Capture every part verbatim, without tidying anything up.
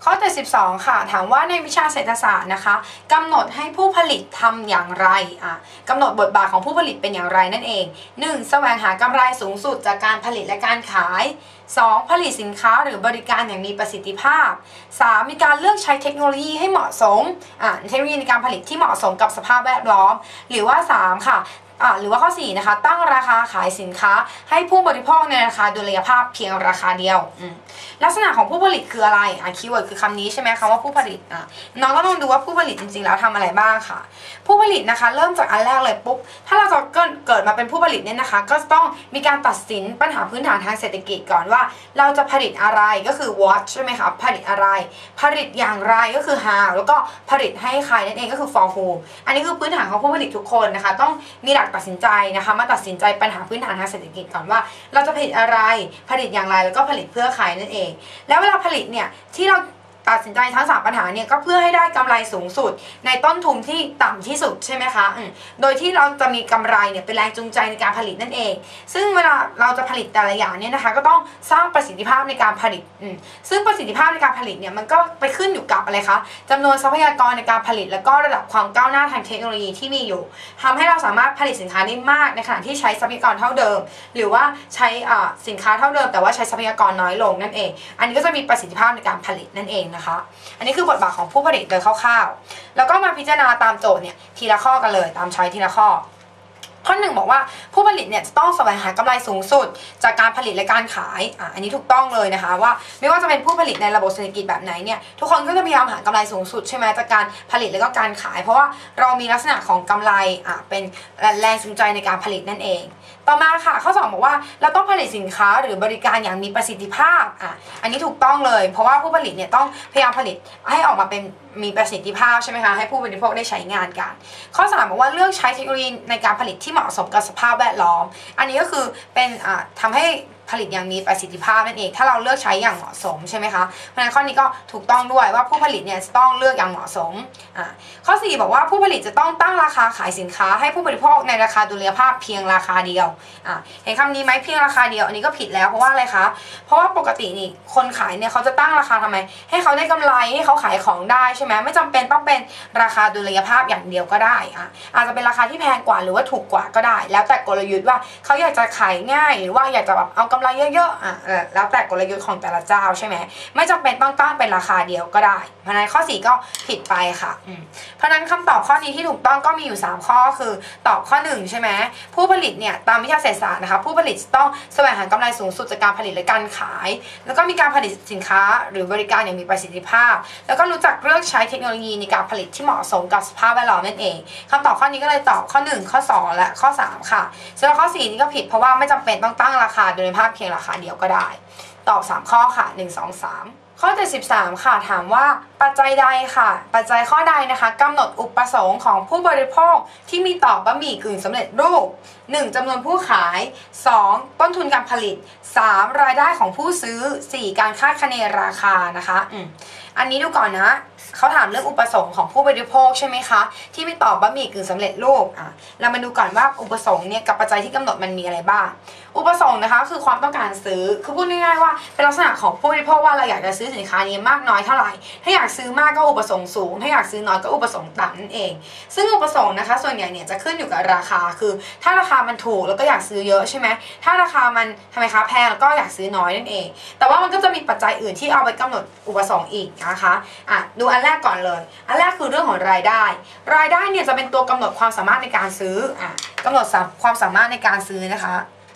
ข้อเจ็ดสิบสองค่ะถามว่าในวิชาเศรษฐศาสตร์นะคะกำหนดให้ผู้ผลิตทำอย่างไรอ่ะกำหนดบทบาทของผู้ผลิตเป็นอย่างไรนั่นเอง หนึ่ง. แสวงหากำไรสูงสุดจากการผลิตและการขาย สอง. ผลิตสินค้าหรือบริการอย่างมีประสิทธิภาพ สาม. มีการเลือกใช้เทคโนโลยีให้เหมาะสมอ่ะเทคโนโลยีในการผลิตที่เหมาะสมกับสภาพแวดล้อมหรือว่า สาม ค่ะอ่าหรือว่าข้อสี่นะคะตั้งราคาขายสินค้าให้ผู้บริโภคในราคาดุลยภาพเพียงราคาเดียวลักษณะของผู้ผลิตคืออะไรอ่ะคีย์เวิร์ดคือคำนี้ใช่ไหมคะว่าผู้ผลิตอ่ะน้องก็ต้องดูว่าผู้ผลิตจริงๆแล้วทำอะไรบ้างค่ะผู้ผลิตนะคะเริ่มจากอันแรกเลยปุ๊บถ้าเราจะเกิดมาเป็นผู้ผลิตเนี่ยนะคะก็ต้องมีการตัดสินปัญหาพื้นฐานทางเศรษฐกิจก่อนว่าเราจะผลิตอะไรก็คือ what ใช่ไหมคะผลิตอะไรผลิตอย่างไรก็คือ how แล้วก็ผลิตให้ใครนั่นเองก็คือ for whom อันนี้คือพื้นฐานของผู้ผลิตทุกคนนะคะต้องมีหลักตัดสินใจนะคะมาตัดสินใจปัญหาพื้นฐานทางเศรษฐกิจก่อนว่าเราจะผลิตอะไรผลิตอย่างไรแล้วก็ผลิตเพื่อใครนั่นเองแล้วเวลาผลิตเนี่ยที่เราตัดสินใจทั้งสามปัญหาเนี่ยก็เพื่อให้ได้กำไรสูงสุดในต้นทุนที่ต่ำที่สุดใช่ไหมคะโดยที่เราจะมีกำไรเนี่ยเป็นแรงจูงใจในการผลิตนั่นเองซึ่งเวลาเราจะผลิตแต่ละอย่างเนี่ยนะคะก็ต้องสร้างประสิทธิภาพในการผลิตซึ่งประสิทธิภาพในการผลิตเนี่ยมันก็ไปขึ้นอยู่กับอะไรคะจำนวนทรัพยากรในการผลิตแล้วก็ระดับความก้าวหน้าทางเทคโนโลยีที่มีอยู่ทำให้เราสามารถผลิตสินค้าได้มากในขณะที่ใช้ทรัพยากรเท่าเดิมหรือว่าใช้สินค้าเท่าเดิมแต่ว่าใช้ทรัพยากรน้อยลงนั่นเองอันนี้ก็จะมีประสิทธิภาพในการผลิตนั่นเองนะคะอันนี้คือบทบาทของผู้ผลิตโดยคร่าวๆแล้วก็มาพิจารณาตามโจทย์เนี่ยทีละข้อกันเลยตามช้อยทีละข้อข้อหนึ่งบอกว่าผู้ผลิตเนี่ยจะต้องแสวงหากำไรสูงสุดจากการผลิตและการขายอ่ะอันนี้ถูกต้องเลยนะคะว่าไม่ว่าจะเป็นผู้ผลิตในระบบเศรษฐกิจแบบไหนเนี่ยทุกคนก็จะพยายามหากำไรสูงสุดใช่ไหมจากการผลิตและก็การขายเพราะว่าเรามีลักษณะของกำไรอ่ะเป็นแรงจูงใจในการผลิตนั่นเองต่อมาค่ะข้อสองบอกว่าเราต้องผลิตสินค้าหรือบริการอย่างมีประสิทธิภาพอ่ะอันนี้ถูกต้องเลยเพราะว่าผู้ผลิตเนี่ยต้องพยายามผลิตให้ออกมาเป็นมีประสิทธิภาพใช่ไหมคะให้ผู้บริโภคได้ใช้งานกันข้อสามบอกว่าเลือกใช้เทคโนโลยีในการผลิตที่เหมาะสมกับสภาพแวดล้อมอันนี้ก็คือเป็นอ่าทำให้ผลิตอย่างมีประสิทธิภาพนั่นเองถ้าเราเลือกใช้อย่างเหมาะสมใช่ไหมคะเพราะฉะนั้นข้อนี้ก็ถูกต้องด้วยว่าผู้ผลิตเนี่ยจะต้องเลือกอย่างเหมาะสมอ่าข้อสี่บอกว่าผู้ผลิตจะต้องตั้งราคาขายสินค้าให้ผู้บริโภคในราคาดุลยภาพเพียงราคาเดียวอ่าเห็นคำนี้ไหมเพียงราคาเดียวอันนี้ก็ผิดแล้วเพราะว่าอะไรคะเพราะว่าปกตินี่คนขายเนี่ยเขาจะตั้งราคาทำไมให้เขาได้กำไรให้เขาขายของได้ใช่ไหมไม่จำเป็นต้องเป็นราคาดุลยภาพอย่างเดียวก็ได้อ่ะอาจจะเป็นราคาที่แพงกว่าหรือว่าถูกกว่าก็ได้แล้วแต่กลยุทธ์ว่าเขาอยากจะขายง่ายหรือว่าอยากจะแบบเอากำไรเยอะๆอ่ะแล้วแต่กลยุทธ์ของแต่ละเจ้าใช่ไหมไม่จำเป็นต้องตั้งเป็นราคาเดียวก็ได้เพราะฉะนั้นข้อสี่ก็ผิดไปค่ะเพราะฉะนั้นคำตอบข้อนี้ที่ถูกต้องก็มีอยู่สามข้อคือตอบข้อหนึ่งใช่ไหมผู้ผลิตเนี่ยตามวิทยาเศรษฐศาสตร์นะคะผู้ผลิตต้องแสวงหากำไรสูงสุดจากการผลิตและการขายแล้วก็มีการผลิตสินค้าหรือบริการอย่างมีประสิทธิภาพแล้วก็รู้จักเลือกใช้เทคโนโลยีในการผลิตที่เหมาะสมกับสภาพแวดล้อมนั่นเองคำตอบข้อนี้ก็เลยตอบข้อหนึ่งข้อสองและข้อสามค่ะส่วนข้อสี่นี้ก็ผิดเพราะว่าไม่จำเป็นต้องตั้งราคาโดยภาพเพียงราคาเดียวก็ได้ตอบสามข้อค่ะหนึ่ง สอง สามข้อเจ็ดสิบสามค่ะถามว่าปัจจัยใดค่ะปัจจัยข้อใดนะคะกำหนดอุปสงค์ของผู้บริโภคที่มีต่อบะหมี่กึ่งสำเร็จรูป หนึ่ง. จำนวนผู้ขาย สอง. ต้นทุนการผลิต สาม. รายได้ของผู้ซื้อ สี่. การคาดคะเนราคานะคะอืมอันนี้ดูก่อนนะเขาถามเรื่องอุปสงค์ของผู้บริโภคใช่ไหมคะที่ไม่ตอบบะหมี่กึ่งสำเร็จรูปอ่ะเรามาดูก่อนว่าอุปสงค์เนี่ยกับปัจจัยที่กำหนดมันมีอะไรบ้างอุปสงค์นะคะคือความต้องการซื้อคือพูดง่ายๆว่าเป็นลักษณะของผู้บริโภคว่าเราอยากจะซื้อสินค้านี้มากน้อยเท่าไหร่ถ้าอยากซื้อมากก็อุปสงค์สูงถ้าอยากซื้อน้อยก็อุปสงค์ต่ำนั่นเองซึ่งอุปสงค์นะคะส่วนใหญ่เนี่ยจะขึ้นอยู่กับราคาคือถ้าราคามันถูกแล้วก็อยากซื้อเยอะใช่ไหมถ้าราคามันทำไมคะแพงแล้วก็อยากซื้อน้อยนั่นเองแต่ว่ามันก็จะมีปัจจัยอื่นที่เอาไปกำหนดอุปสงค์อีกนะคะอ่ะดูอันแรกก่อนเลยอันแรกคือเรื่องของรายได้รายได้เนี่ยจะเป็นตัวกำหนดความสามารถในการซื้ออ่ะกำหนดความสามารถในการซื้อนะคะ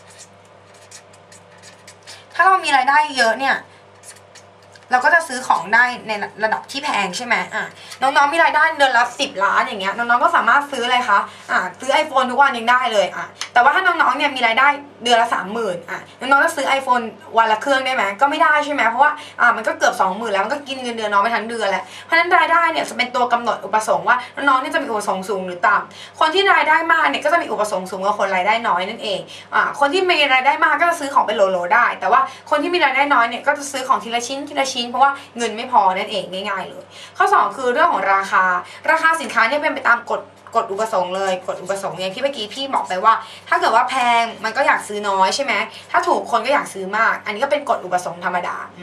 ถ้าเรามีรายได้เยอะเนี่ยเราก็จะซื้อของได้ในระดับที่แพงใช่ไหมอ่ะน้องๆมีรายได้เดือนละสิบล้านอย่างเงี้ยน้องๆก็สามารถซื้ออะไรคะอ่ะซื้อ iPhone ทุกวันยังได้เลยอ่ะแต่ว่าถ้าน้องๆเนี่ยมีรายได้เดือนละสามหมื่นอ่ะน้องๆจะซื้อ iPhone วันละเครื่องได้ไหมก็ไม่ได้ใช่ไหมเพราะว่าอ่ะมันก็เกือบสองหมื่นแล้วมันก็กินเงินเดือนน้องไปทั้งเดือนแหละเพราะฉะนั้นรายได้เนี่ยจะเป็นตัวกำหนดอุปสงค์ว่าน้องๆเนี่ยจะมีอุปสงค์สูงหรือต่ำคนที่รายได้มากเนี่ยก็จะมีอุปสงค์สูงกว่าคนรายได้น้อยนั่นเองอ่ะคนที่มีรายได้มากก็จะซื้อของเป็นโหลๆได้แต่ว่าคนที่มีรายได้น้อยเนี่ยก็จะซื้อของทีละชิ้นทีละชิ้นเพราะว่าเงินไม่พอนั่นเองง่ายๆเลยข้อสองคือเรื่องของราคาราคาสินค้าเนี่ยเป็นไปตามกฎกฎอุปสงค์เลยกฎอุปสงค์อย่างที่เมื่อกี้พี่บอกไปว่าถ้าเกิดว่าแพงมันก็อยากซื้อน้อยใช่ไหมถ้าถูกคนก็อยากซื้อมากอันนี้ก็เป็นกฎอุปสงค์ธรรมดา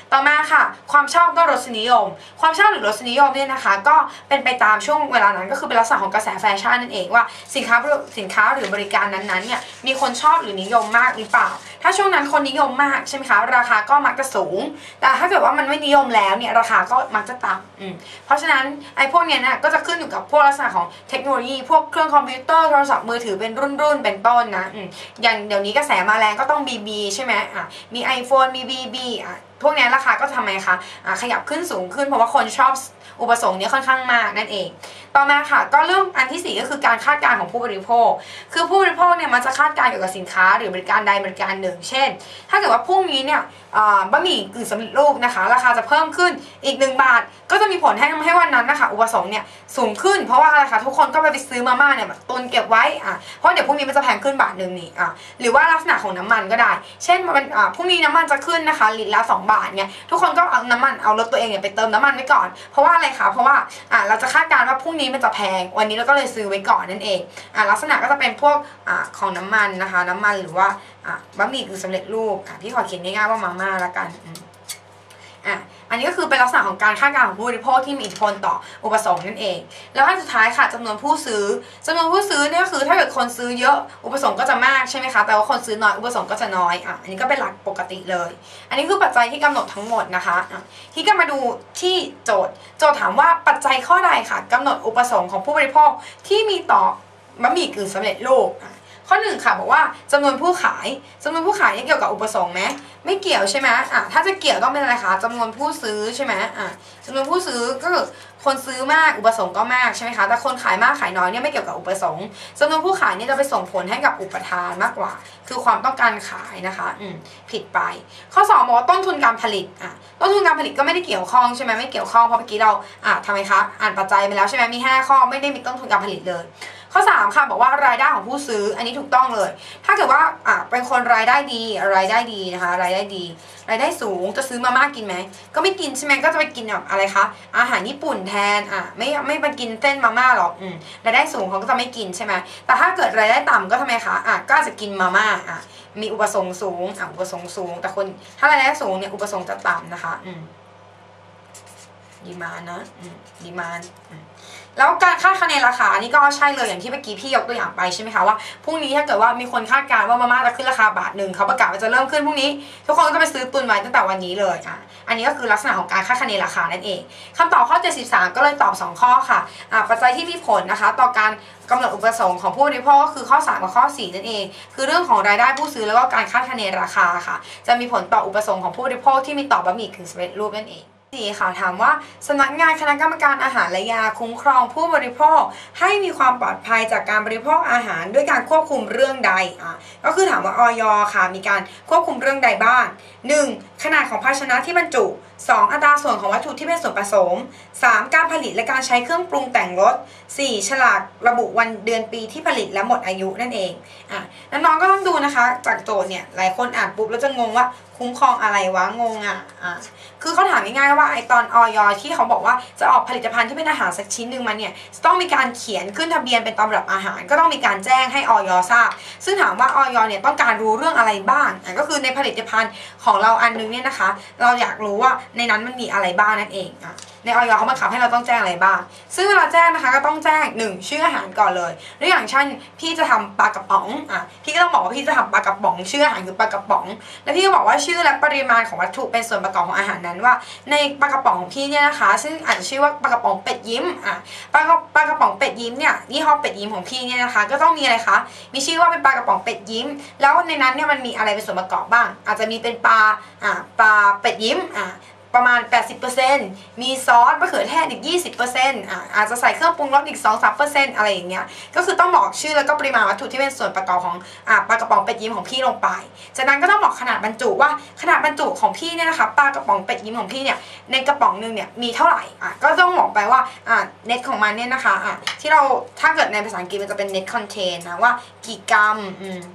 ต่อมาค่ะความชอบก็รสนิยมความชอบหรือรสนิยมเนี่ยนะคะก็เป็นไปตามช่วงเวลานั้นก็คือเป็นลักษณะของกระแสแฟชั่นนั่นเองว่าสินค้าสินค้าหรือบริการนั้นๆเนี่ยมีคนชอบหรือนิยมมากหรือเปล่าถ้าช่วงนั้นคนนิยมมากใช่ไหมคะราคาก็มักจะสูงแต่ถ้าเกิดว่ามันไม่นิยมแล้วเนี่ยราคาก็มักจะต่ำเพราะฉะนั้นไอ้พวกเนี้ยนะก็จะขึ้นอยู่กับพวกลักษณะของเทคโนโลยีพวกเครื่องคอมพิวเตอร์โทรศัพท์มือถือเป็นรุ่นๆเป็นต้นนะอย่างเดี๋ยวนี้กระแสมาแรงก็ต้อง บี บี ใช่ไหมอ่ะมี iPhone มี บี บี อ่ะพวกนี้ราคาก็ทำไมคะอ่ะขยับขึ้นสูงขึ้นเพราะว่าคนชอบอุปสงค์นี้ค่อนข้างมากนั่นเองต่อมาค่ะก็เรื่องอันที่สี่ก็คือการคาดการณ์ของผู้บริโภคคือผู้บริโภคเนี่ยมันจะคาดการณ์เกี่ยวกับสินค้าหรือบริการใดบริการหนึ่งเช่นถ้าเกิดว่าพรุ่งนี้เนี่ยบะหมี่กึ่งสำเร็จรูปนะคะราคาจะเพิ่มขึ้นอีกหนึ่งบาทก็จะมีผลให้ทำให้วันนั้นนะคะอุปสงค์เนี่ยสูงขึ้นเพราะว่าอะไรคะทุกคนก็ไปซื้อมาม่าเนี่ยตุนเก็บไว้อ่ะเพราะเดี๋ยวพรุ่งนี้มันจะแพงขึ้นบาทหนึ่งนี่อ่ะหรือว่าลักษณะของน้ำมันก็ได้เช่นมันอ่ะพรุ่งนี้น้ำมันจะขึ้นนะคะลิตรละสองบาทเนี่ยทุกคนก็เอาน้ำมันเอารถตัวเองเนี่ยไปเติมน้ำมันไว้ก่อนเพราะว่าอะไรคะเพราะว่าอ่ะเราจะคาดการณ์ว่าพรุ่งนี้มันจะแพงวันนี้เราก็เลยซื้อไว้ก่อนนั่นเองอ่ะลักษณะก็จะเป็นพวกอ่ะของน้ำมันนะคะน้ำมันหรือว่าอ่ะบะหมี่กึ่งสำเร็จรูปอ่ะพี่ขอเขียนง่ายๆว่ามาม่าละกันอ่ะอันนี้ก็คือเป็นลักษณะของการคาดการณ์ของผู้บริโภคที่มีอิทธิพลต่ออุปสงค์นั่นเองแล้วอันสุดท้ายค่ะจำนวนผู้ซื้อจำนวนผู้ซื้อเนี่ยก็คือถ้าเกิดคนซื้อเยอะอุปสงค์ก็จะมากใช่ไหมคะแต่ว่าคนซื้อน้อยอุปสงค์ก็จะน้อยอ่ะอันนี้ก็เป็นหลักปกติเลยอันนี้คือปัจจัยที่กำหนดทั้งหมดนะคะอ่ะที่ก็มาดูที่โจทย์โจทย์ถามว่าปัจจัยข้อใดค่ะกำหนดอุปสงค์ของผู้บริโภคที่มีต่อบะหมี่กึ่งสำเร็จรูปข้อหนึ่งค่ะบอกว่าจำนวนผู้ขายจำนวนผู้ขายนี่เกี่ยวกับอุปสงค์ไหมไม่เกี่ยวใช่ไหมอ่ะถ้าจะเกี่ยวต้องเป็นอะไรคะจำนวนผู้ซื้อใช่ไหมอ่ะจำนวนผู้ซื้อก็คือคนซื้อมากอุปสงค์ก็มากใช่ไหมคะแต่คนขายมากขายน้อยเนี่ยไม่เกี่ยวกับอุปสงค์จำนวนผู้ขายนี่จะไปส่งผลให้กับอุปทานมากกว่าคือความต้องการขายนะคะอืมผิดไปข้อสองบอกว่าต้นทุนการผลิตอ่ะต้นทุนการผลิตก็ไม่ได้เกี่ยวข้องใช่ไหมไม่เกี่ยวข้องเพราะเมื่อกี้เราอ่ะทำไมคะอ่านปัจจัยไปแล้วใช่ไหมมีห้าข้อไม่ได้มีต้นทุนการผลิตเลยข้อสามค่ะบอกว่ารายได้ของผู้ซื้ออันนี้ถูกต้องเลยถ้าเกิดว่าอ่ะเป็นคนรายได้ดีรายได้ดีนะคะรายได้ดีรายได้สูงจะซื้อมาม่ากินไหมก็ไม่กินใช่ไหมก็จะไปกินแบบอะไรคะอาหารญี่ปุ่นแทนอ่ะไม่ไม่ไปกินเส้นมาม่าหรอกอืมรายได้สูงเขาก็จะไม่กินใช่ไหมแต่ถ้าเกิดรายได้ต่ำก็ทำไมคะอ่ะก็อาจจะกินมาม่าอ่ะมีอุปสงค์สูงอ่ะอุปสงค์สูงแต่คนถ้ารายได้สูงเนี่ยอุปสงค์จะต่ำนะคะอืมดีมานนะอืมดีมานอืมแล้วการคาดคะเนราคานี่ก็ใช่เลยอย่างที่เมื่อกี้พี่ยกตัวอย่างไปใช่ไหมคะว่าพรุ่งนี้ถ้าเกิดว่ามีคนคาดการณ์ว่ามาม่าจะขึ้นราคาบาทหนึ่งเขาประกาศว่าจะเริ่มขึ้นพรุ่งนี้ทุกคนก็จะไปซื้อตุนไว้ตั้งแต่วันนี้เลยอ่ะอันนี้ก็คือลักษณะของการคาดคะเนราคานั่นเองคำตอบข้อเจ็ดสิบสามก็เลยตอบสองข้อค่ะอ่ะปัจจัยที่มีผลนะคะต่อการกำหนดอุปสงค์ของผู้บริโภคก็คือข้อสามกับข้อสี่นั่นเองคือเรื่องของรายได้ผู้ซื้อแล้วก็การคาดคะเนราคาค่ะจะมีผลต่ออุปสงค์ของผู้บริโภคที่มีต่อบะหมี่กึ่งสำเร็จรูปนั่นเองสี่ค่ะถามว่าสำนักงานคณะกรรมการอาหารและยาคุ้มครองผู้บริโภคให้มีความปลอดภัยจากการบริโภคอาหารด้วยการควบคุมเรื่องใดอ่ะก็คือถามว่าอย.ค่ะมีการควบคุมเรื่องใดบ้าง หนึ่ง. ขนาดของภาชนะที่บรรจุ สอง. อัตราส่วนของวัตถุที่เป็นส่วนผสม สาม. การผลิตและการใช้เครื่องปรุงแต่งรส สี่. ฉลากระบุวันเดือนปีที่ผลิตและหมดอายุนั่นเองอ่ะน้องๆก็ต้องดูนะคะจากโจทย์เนี่ยหลายคนอ่านปุ๊บแล้วจะงงว่าคุ้มครองอะไรวะงงอ่ะอ่ะคือเขาถามง่ายๆว่าไอตอนอย.ที่เขาบอกว่าจะออกผลิตภัณฑ์ที่เป็นอาหารสักชิ้นหนึ่งมาเนี่ยจะต้องมีการเขียนขึ้นทะเบียนเป็นตำรับอาหารก็ต้องมีการแจ้งให้อย.ทราบซึ่งถามว่าอย.เนี่ยต้องการรู้เรื่องอะไรบ้างอ่ะก็คือในผลิตภัณฑ์ของเราอันนึงเนี่ยนะคะเราอยากรู้ว่าในนั้นมันมีอะไรบ้างนั่นเองอ่ะในอย.เขาบังคับให้เราต้องแจ้งอะไรบ้างซึ่งเวลาแจ้งนะคะก็ต้องแจ้งหนึ่งชื่ออาหารก่อนเลยหรืออย่างเช่นพี่จะทำปลากระป๋องอ่ะพี่ก็ต้องบอกว่าพี่จะทำปลากระป๋องชื่ออาหารคือปลากระป๋องแล้วพี่ก็บอกว่าชื่อและปริมาณของวัตถุเป็นส่วนประกอบของอาหารนั้นว่าในปลากระป๋องของพี่เนี่ยนะคะซึ่งอาจจะชื่อว่าปลากระป๋องเป็ดยิ้มอ่ะปลากระปลากระป๋องเป็ดยิ้มเนี่ยยี่ห้อเป็ดยิ้มของพี่เนี่ยนะคะก็ต้องมีอะไรคะมีชื่อว่าเป็นปลากระป๋องเป็ดยิ้มแล้วในนั้นเนี่ยมันมีอะไรเป็นส่วนประกอบบ้างอาจจะมีเป็นปลาอ่ะปลาเป็ดยิ้มอ่ะประมาณ แปดสิบเปอร์เซ็นต์ มีซอสมะเขือเทศอีก ยี่สิบเปอร์เซ็นต์ อ่ะอาจจะใส่เครื่องปรุงรสอีก สองถึงสามเปอร์เซ็นต์ อะไรอย่างเงี้ยก็คือต้องบอกชื่อแล้วก็ปริมาณวัตถุที่เป็นส่วนประกอบของอ่ะปลากระป๋องเป็ดยิ้มของพี่ลงไปจากนั้นก็ต้องบอกขนาดบรรจุว่าขนาดบรรจุของพี่เนี่ยนะคะปลากระป๋องเป็ดยิ้มของพี่เนี่ยในกระป๋องนึงเนี่ยมีเท่าไหร่อ่ะก็ต้องบอกไปว่าอ่ะเน็ตของมันเนี่ยนะคะอ่ะที่เราถ้าเกิดในภาษาอังกฤษมันจะเป็น net contain นะว่ากี่กรัมอืม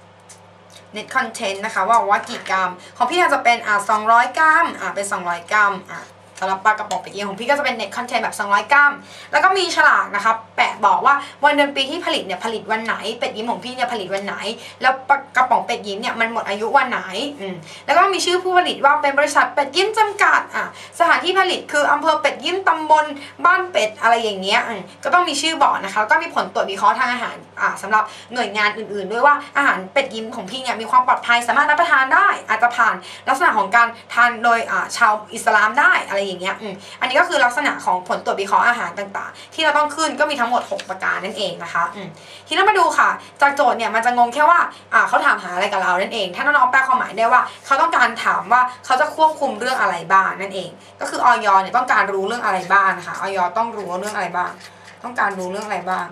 net content นะคะว่าว่ากี่กรัมของพี่อาจจะเป็นอ่ะสองร้อยกรัมอ่ะเป็นสองร้อยกรัมอ่ะสำหรับปลากระป๋องเป็ดยิ้มของพี่ก็จะเป็นเน็ตคอนเทนต์แบบสองร้อยกรัมแล้วก็มีฉลากนะคะแปะบอกว่าวันเดือนปีที่ผลิตเนี่ยผลิตวันไหนเป็ดยิ้มของพี่เนี่ยผลิตวันไหนแล้วกระป๋องเป็ดยิ้มเนี่ยมันหมดอายุวันไหนอืมแล้วก็มีชื่อผู้ผลิตว่าเป็นบริษัทเป็ดยิ้มจำกัดอ่ะสถานที่ผลิตคืออำเภอเป็ดยิ้มตำบลบ้านเป็ดอะไรอย่างเงี้ยก็ต้องมีชื่อบอกนะคะแล้วก็มีผลตรวจวิเคราะห์ทางอาหารอ่าสำหรับหน่วยงานอื่นๆด้วยว่าอาหารเป็ดยิ้มของพี่เนี่ยมีความปลอดภัยสามารถรับประทานได้อาจจะผ่านลักษณะของการทานโดยอ่าชาวอิสลามได้อะไรอย่างเงี้ยอืมอันนี้ก็คือลักษณะของผลตรวจวิเคราะห์อาหารต่างๆที่เราต้องขึ้นก็มีทั้งหมดหกประการนั่นเองนะคะอืมทีนี้มาดูค่ะจากโจทย์เนี่ยมันจะงงแค่ว่าอ่าเขาถามหาอะไรกับเรานั่นเองถ้าน้องๆแปลความหมายได้ว่าเขาต้องการถามว่าเขาจะควบคุมเรื่องอะไรบ้างนั่นเองก็คืออย.เนี่ยต้องการรู้เรื่องอะไรบ้างนะคะอย.ต้องรู้เรื่องอะไรบ้างต้องการรู้เรื่องอะไรบ้าง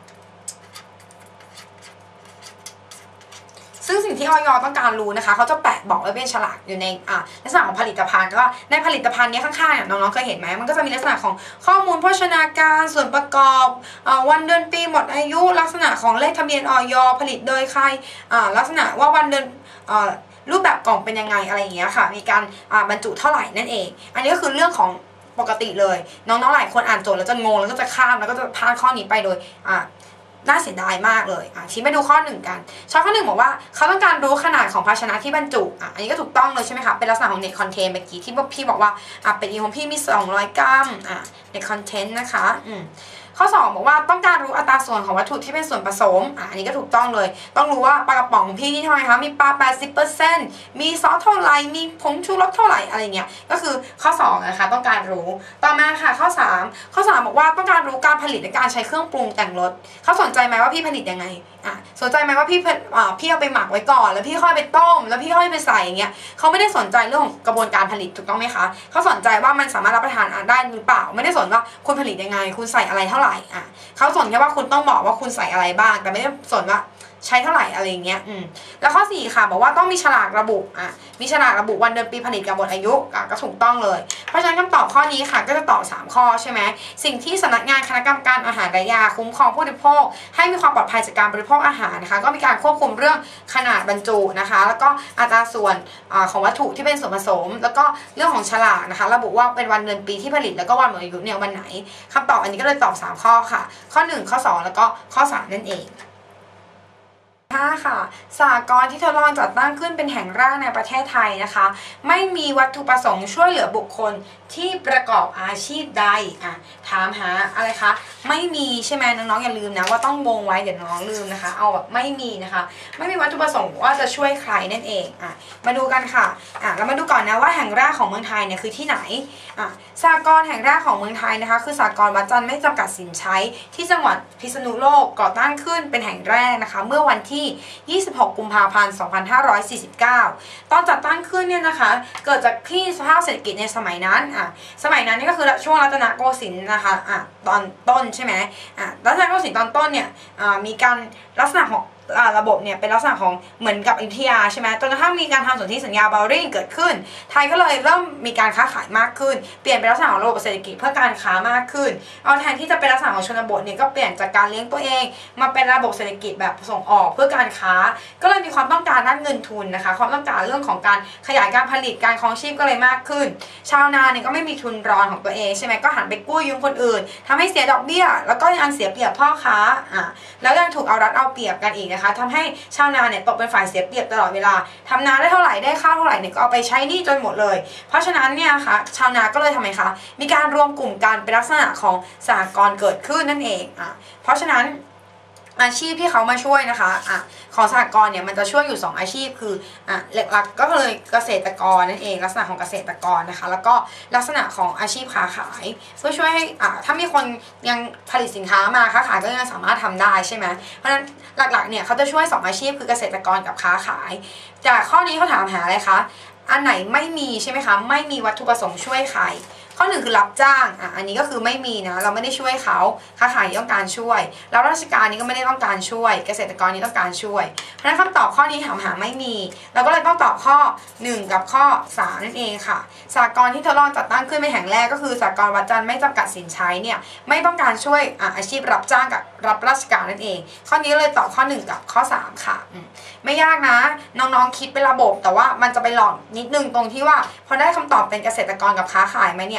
ซึ่งสิ่งที่อย.ต้องการรู้นะคะเขาจะแปะบอกไว้เป็นฉลากอยู่ในอ่าลักษณะของผลิตภัณฑ์ก็ในผลิตภัณฑ์นี้ข้างๆเนี่ยน้องๆเคยเห็นไหมมันก็จะมีลักษณะของข้อมูลโภชนาการส่วนประกอบอ่าวันเดือนปีหมดอายุลักษณะของเลขทะเบียนอย.ผลิตโดยใครอ่าลักษณะว่าวันเดือนอ่ารูปแบบกล่องเป็นยังไงอะไรอย่างเงี้ยค่ะมีการอ่าบรรจุเท่าไหร่นั่นเองอันนี้ก็คือเรื่องของปกติเลยน้องๆหลายคนอ่านโจทย์แล้วจะงงแล้วก็จะข้ามแล้วก็จะพลาดข้อนี้ไปโดยอ่าน่าเสียดายมากเลยอ่ะชี้ไปดูข้อหนึ่งกันชอบข้อหนึ่งบอกว่าเขาต้องการรู้ขนาดของภาชนะที่บรรจุอ่ะอันนี้ก็ถูกต้องเลยใช่ไหมคะเป็นลักษณะของ net content เมื่อกี้ที่พี่บอกว่าอ่ะเป็นอีของพี่มีสองร้อยกรัมอ่ะ net content นะคะอืมข้อสองบอกว่าต้องการรู้อัตราส่วนของวัตถุที่เป็นส่วนผสมอ่ะอันนี้ก็ถูกต้องเลยต้องรู้ว่าปลากระป๋องพี่นี่เท่าไหร่คะมีปลา แปดสิบเปอร์เซ็นต์ มีซอสเท่าไหร่มีผงชูรสเท่าไหร่อะไรเงี้ยก็คือข้อสองนะคะต้องการรู้ต่อมาค่ะข้อสามข้อสามบอกว่าต้องการรู้การผลิตและการใช้เครื่องปรุงแต่งรสเขาสนใจไหมว่าพี่ผลิตยังไงอ่ะสนใจไหมว่าพี่อ่าพี่เอาไปหมักไว้ก่อนแล้วพี่ค่อยไปต้มแล้วพี่ค่อยไปใส่อย่างเงี้ยเขาไม่ได้สนใจเรื่องของกระบวนการผลิตถูกต้องไหมคะเขาสนใจว่ามันสามารถรับประทานได้หรือเปล่าไม่ได้สนว่าคุณผลิตยังไงคุณใส่อะไรเท่าไหร่อ่ะเขาสนแค่ว่าคุณต้องบอกว่าคุณใส่อะไรบ้างแต่ไม่ได้สนว่าใช้เท่าไหร่อะไรเงี้ยอืมแล้วข้อสี่ค่ะบอกว่าต้องมีฉลากระบุอ่ะมีฉลากระบุวันเดือนปีผลิตกับหมดอายุอ่ะก็ถูกต้องเลยเพราะฉะนั้นคำตอบข้อนี้ค่ะก็จะตอบสามข้อใช่ไหมสิ่งที่สำนักงานคณะกรรมการอาหารและยาคุ้มครองผู้บริโภคให้มีความปลอดภัยจากการบริโภคอาหารนะคะก็มีการควบคุมเรื่องขนาดบรรจุนะคะแล้วก็อัตราส่วนของวัตถุที่เป็นส่วนผสมแล้วก็เรื่องของฉลากนะคะระบุว่าเป็นวันเดือนปีที่ผลิตแล้วก็วันหมดอายุเนี่ยวันไหนคำตอบอันนี้ก็เลยตอบสามข้อค่ะข้อหนึ่งข้อสองแล้วก็ข้อสามนั่นเองห้าค่ะสหกรณ์ที่ทดลองจัดตั้งขึ้นเป็นแห่งแรกในประเทศไทยนะคะไม่มีวัตถุประสงค์ช่วยเหลือบุคคลที่ประกอบอาชีพใดอ่ะถามหาอะไรคะไม่มีใช่ไหมน้องๆอย่าลืมนะว่าต้องวงไว้เดี๋ยวน้องลืมนะคะเอาแบบไม่มีนะคะไม่มีวัตถุประสงค์ว่าจะช่วยใครนั่นเองอ่ะมาดูกันค่ะอ่ะเรามาดูก่อนนะว่าแห่งแรกของเมืองไทยเนี่ยคือที่ไหนอ่ะสหกรณ์แห่งแรกของเมืองไทยนะคะคือสหกรณ์วัดจันทร์ไม่จำกัดสินใช้ที่จังหวัดพิษณุโลกก่อตั้งขึ้นเป็นแห่งแรกนะคะเมื่อวันที่ยี่สิบหกกุมภาพันธ์สองพันห้าร้อยสี่สิบเก้าตอนจัดตั้งขึ้นเนี่ยนะคะเกิดจากที่สภาพเศรษฐกิจในสมัยนั้นอ่ะสมัยนั้นนี่ก็คือช่วงรัตนโกสินทร์นะคะอ่ะตอนต้นใช่ไหมอ่ะรัตนโกสินทร์ตอนต้นเนี่ยอ่ามีการลักษณะของระบบเนี่ยเป็นลักษณะของเหมือนกับอยุธยาใช่ไหมจนกระทั่งมีการทำสนธิสัญญาบาริ่งเกิดขึ้นไทยก็เลยเริ่มมีการค้าขายมากขึ้นเปลี่ยนเป็นลักษณะของระบบเศรษฐกิจเพื่อการค้ามากขึ้นเอาแทนที่จะเป็นลักษณะของชนบทเนี่ยก็เปลี่ยนจากการเลี้ยงตัวเองมาเป็นระบบเศรษฐกิจแบบส่งออกเพื่อการค้าก็เลยมีความต้องการด้านเงินทุนนะคะความต้องการเรื่องของการขยายการผลิตการครองชีพก็เลยมากขึ้นชาวนาเนี่ยก็ไม่มีทุนรอนของตัวเองใช่ไหมก็หันไปกู้ยืมคนอื่นทำให้เสียดอกเบี้ยแล้วก็ยังเสียเปรียบพ่อค้าอ่ะแล้วยังถูกเอารัดเอาเปรียบกันอีกนะคะทำให้ชาวนาเนี่ยตกเป็นฝ่ายเสียเปรียบตลอดเวลาทำนาได้เท่าไหร่ได้ข้าวเท่าไหร่เนี่ยก็เอาไปใช้หนี้จนหมดเลยเพราะฉะนั้นเนี่ยค่ะชาวนาก็เลยทำไมคะมีการรวมกลุ่มกันเป็นลักษณะของสหกรณ์เกิดขึ้นนั่นเองอ่ะเพราะฉะนั้นอาชีพที่เขามาช่วยนะคะอ่ะของสหกรณ์เนี่ยมันจะช่วยอยู่สองอาชีพคืออ่ะหลักๆก็เลยเกษตรกรนั่นเองลักษณะของเกษตรกรนะคะแล้วก็ลักษณะของอาชีพค้าขายเพื่อช่วยให้อ่ะถ้ามีคนยังผลิตสินค้ามาค้าขายก็ยังสามารถทำได้ใช่ไหมเพราะฉะนั้นหลักๆเนี่ยเขาจะช่วยสองอาชีพคือเกษตรกรกับค้าขายจากข้อนี้เขาถามหาอะไรคะอันไหนไม่มีใช่ไหมคะไม่มีวัตถุประสงค์ช่วยใครข้อหนึ่งคือรับจ้างอ่ะอันนี้ก็คือไม่มีนะเราไม่ได้ช่วยเขาค้าขายต้องการช่วยแล้วราชการนี้ก็ไม่ได้ต้องการช่วยเกษตรกรนี้ต้องการช่วยเพราะฉะนั้นคำตอบข้อนี้ถามหาไม่มีเราก็เลยต้องตอบข้อหนึ่งกับข้อสามนั่นเองค่ะสหกรณ์ที่ทดลองจัดตั้งขึ้นเป็นแห่งแรกก็คือสหกรณ์วัดจันทร์ไม่จำกัดสินใช้เนี่ยไม่ต้องการช่วยอ่ะอาชีพรับจ้างกับรับราชการนั่นเองข้อนี้เลยตอบข้อหนึ่งกับข้อสามค่ะไม่ยากนะน้องๆคิดเป็นระบบแต่ว่ามันจะไปหลอกนิดนึงตรงที่ว่าพอได้คำตอบเป็นเกษตรกรกับค้าขายไหมเนี่ย